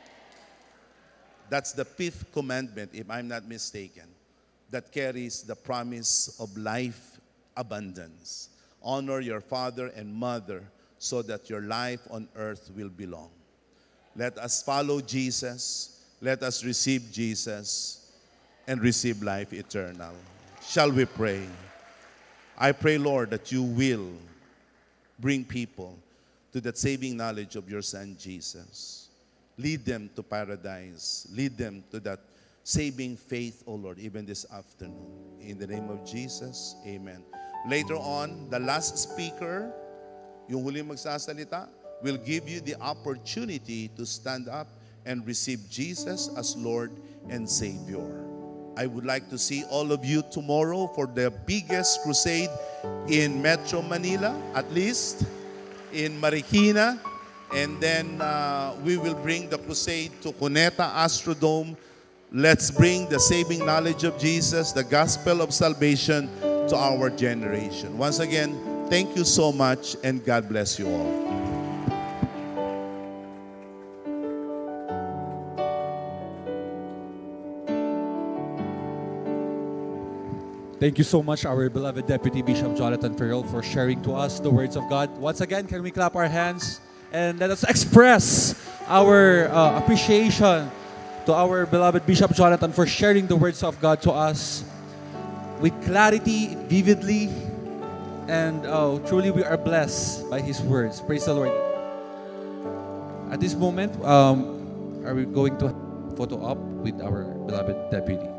That's the fifth commandment, if I'm not mistaken, that carries the promise of life abundance. Honor your father and mother so that your life on earth will be long. Let us follow Jesus. Let us receive Jesus and receive life eternal. Shall we pray? I pray, Lord, that you will bring people to that saving knowledge of your Son, Jesus. Lead them to paradise. Lead them to that saving faith, O Lord, even this afternoon. In the name of Jesus, amen. Later on, the last speaker, yung huling magsasalita, will give you the opportunity to stand up and receive Jesus as Lord and Savior. I would like to see all of you tomorrow for the biggest crusade in Metro Manila, at least in Marikina, and then uh, we will bring the crusade to Cuneta Astrodome. Let's bring the saving knowledge of Jesus, the gospel of salvation to our generation. Once again, thank you so much and God bless you all. Thank you so much, our beloved Deputy Bishop Jonathan Ferrell, for sharing to us the words of God. Once again, can we clap our hands and let us express our uh, appreciation to our beloved Bishop Jonathan for sharing the words of God to us with clarity, vividly, and oh, truly we are blessed by his words. Praise the Lord. At this moment, um, are we going to photo op with our beloved Deputy?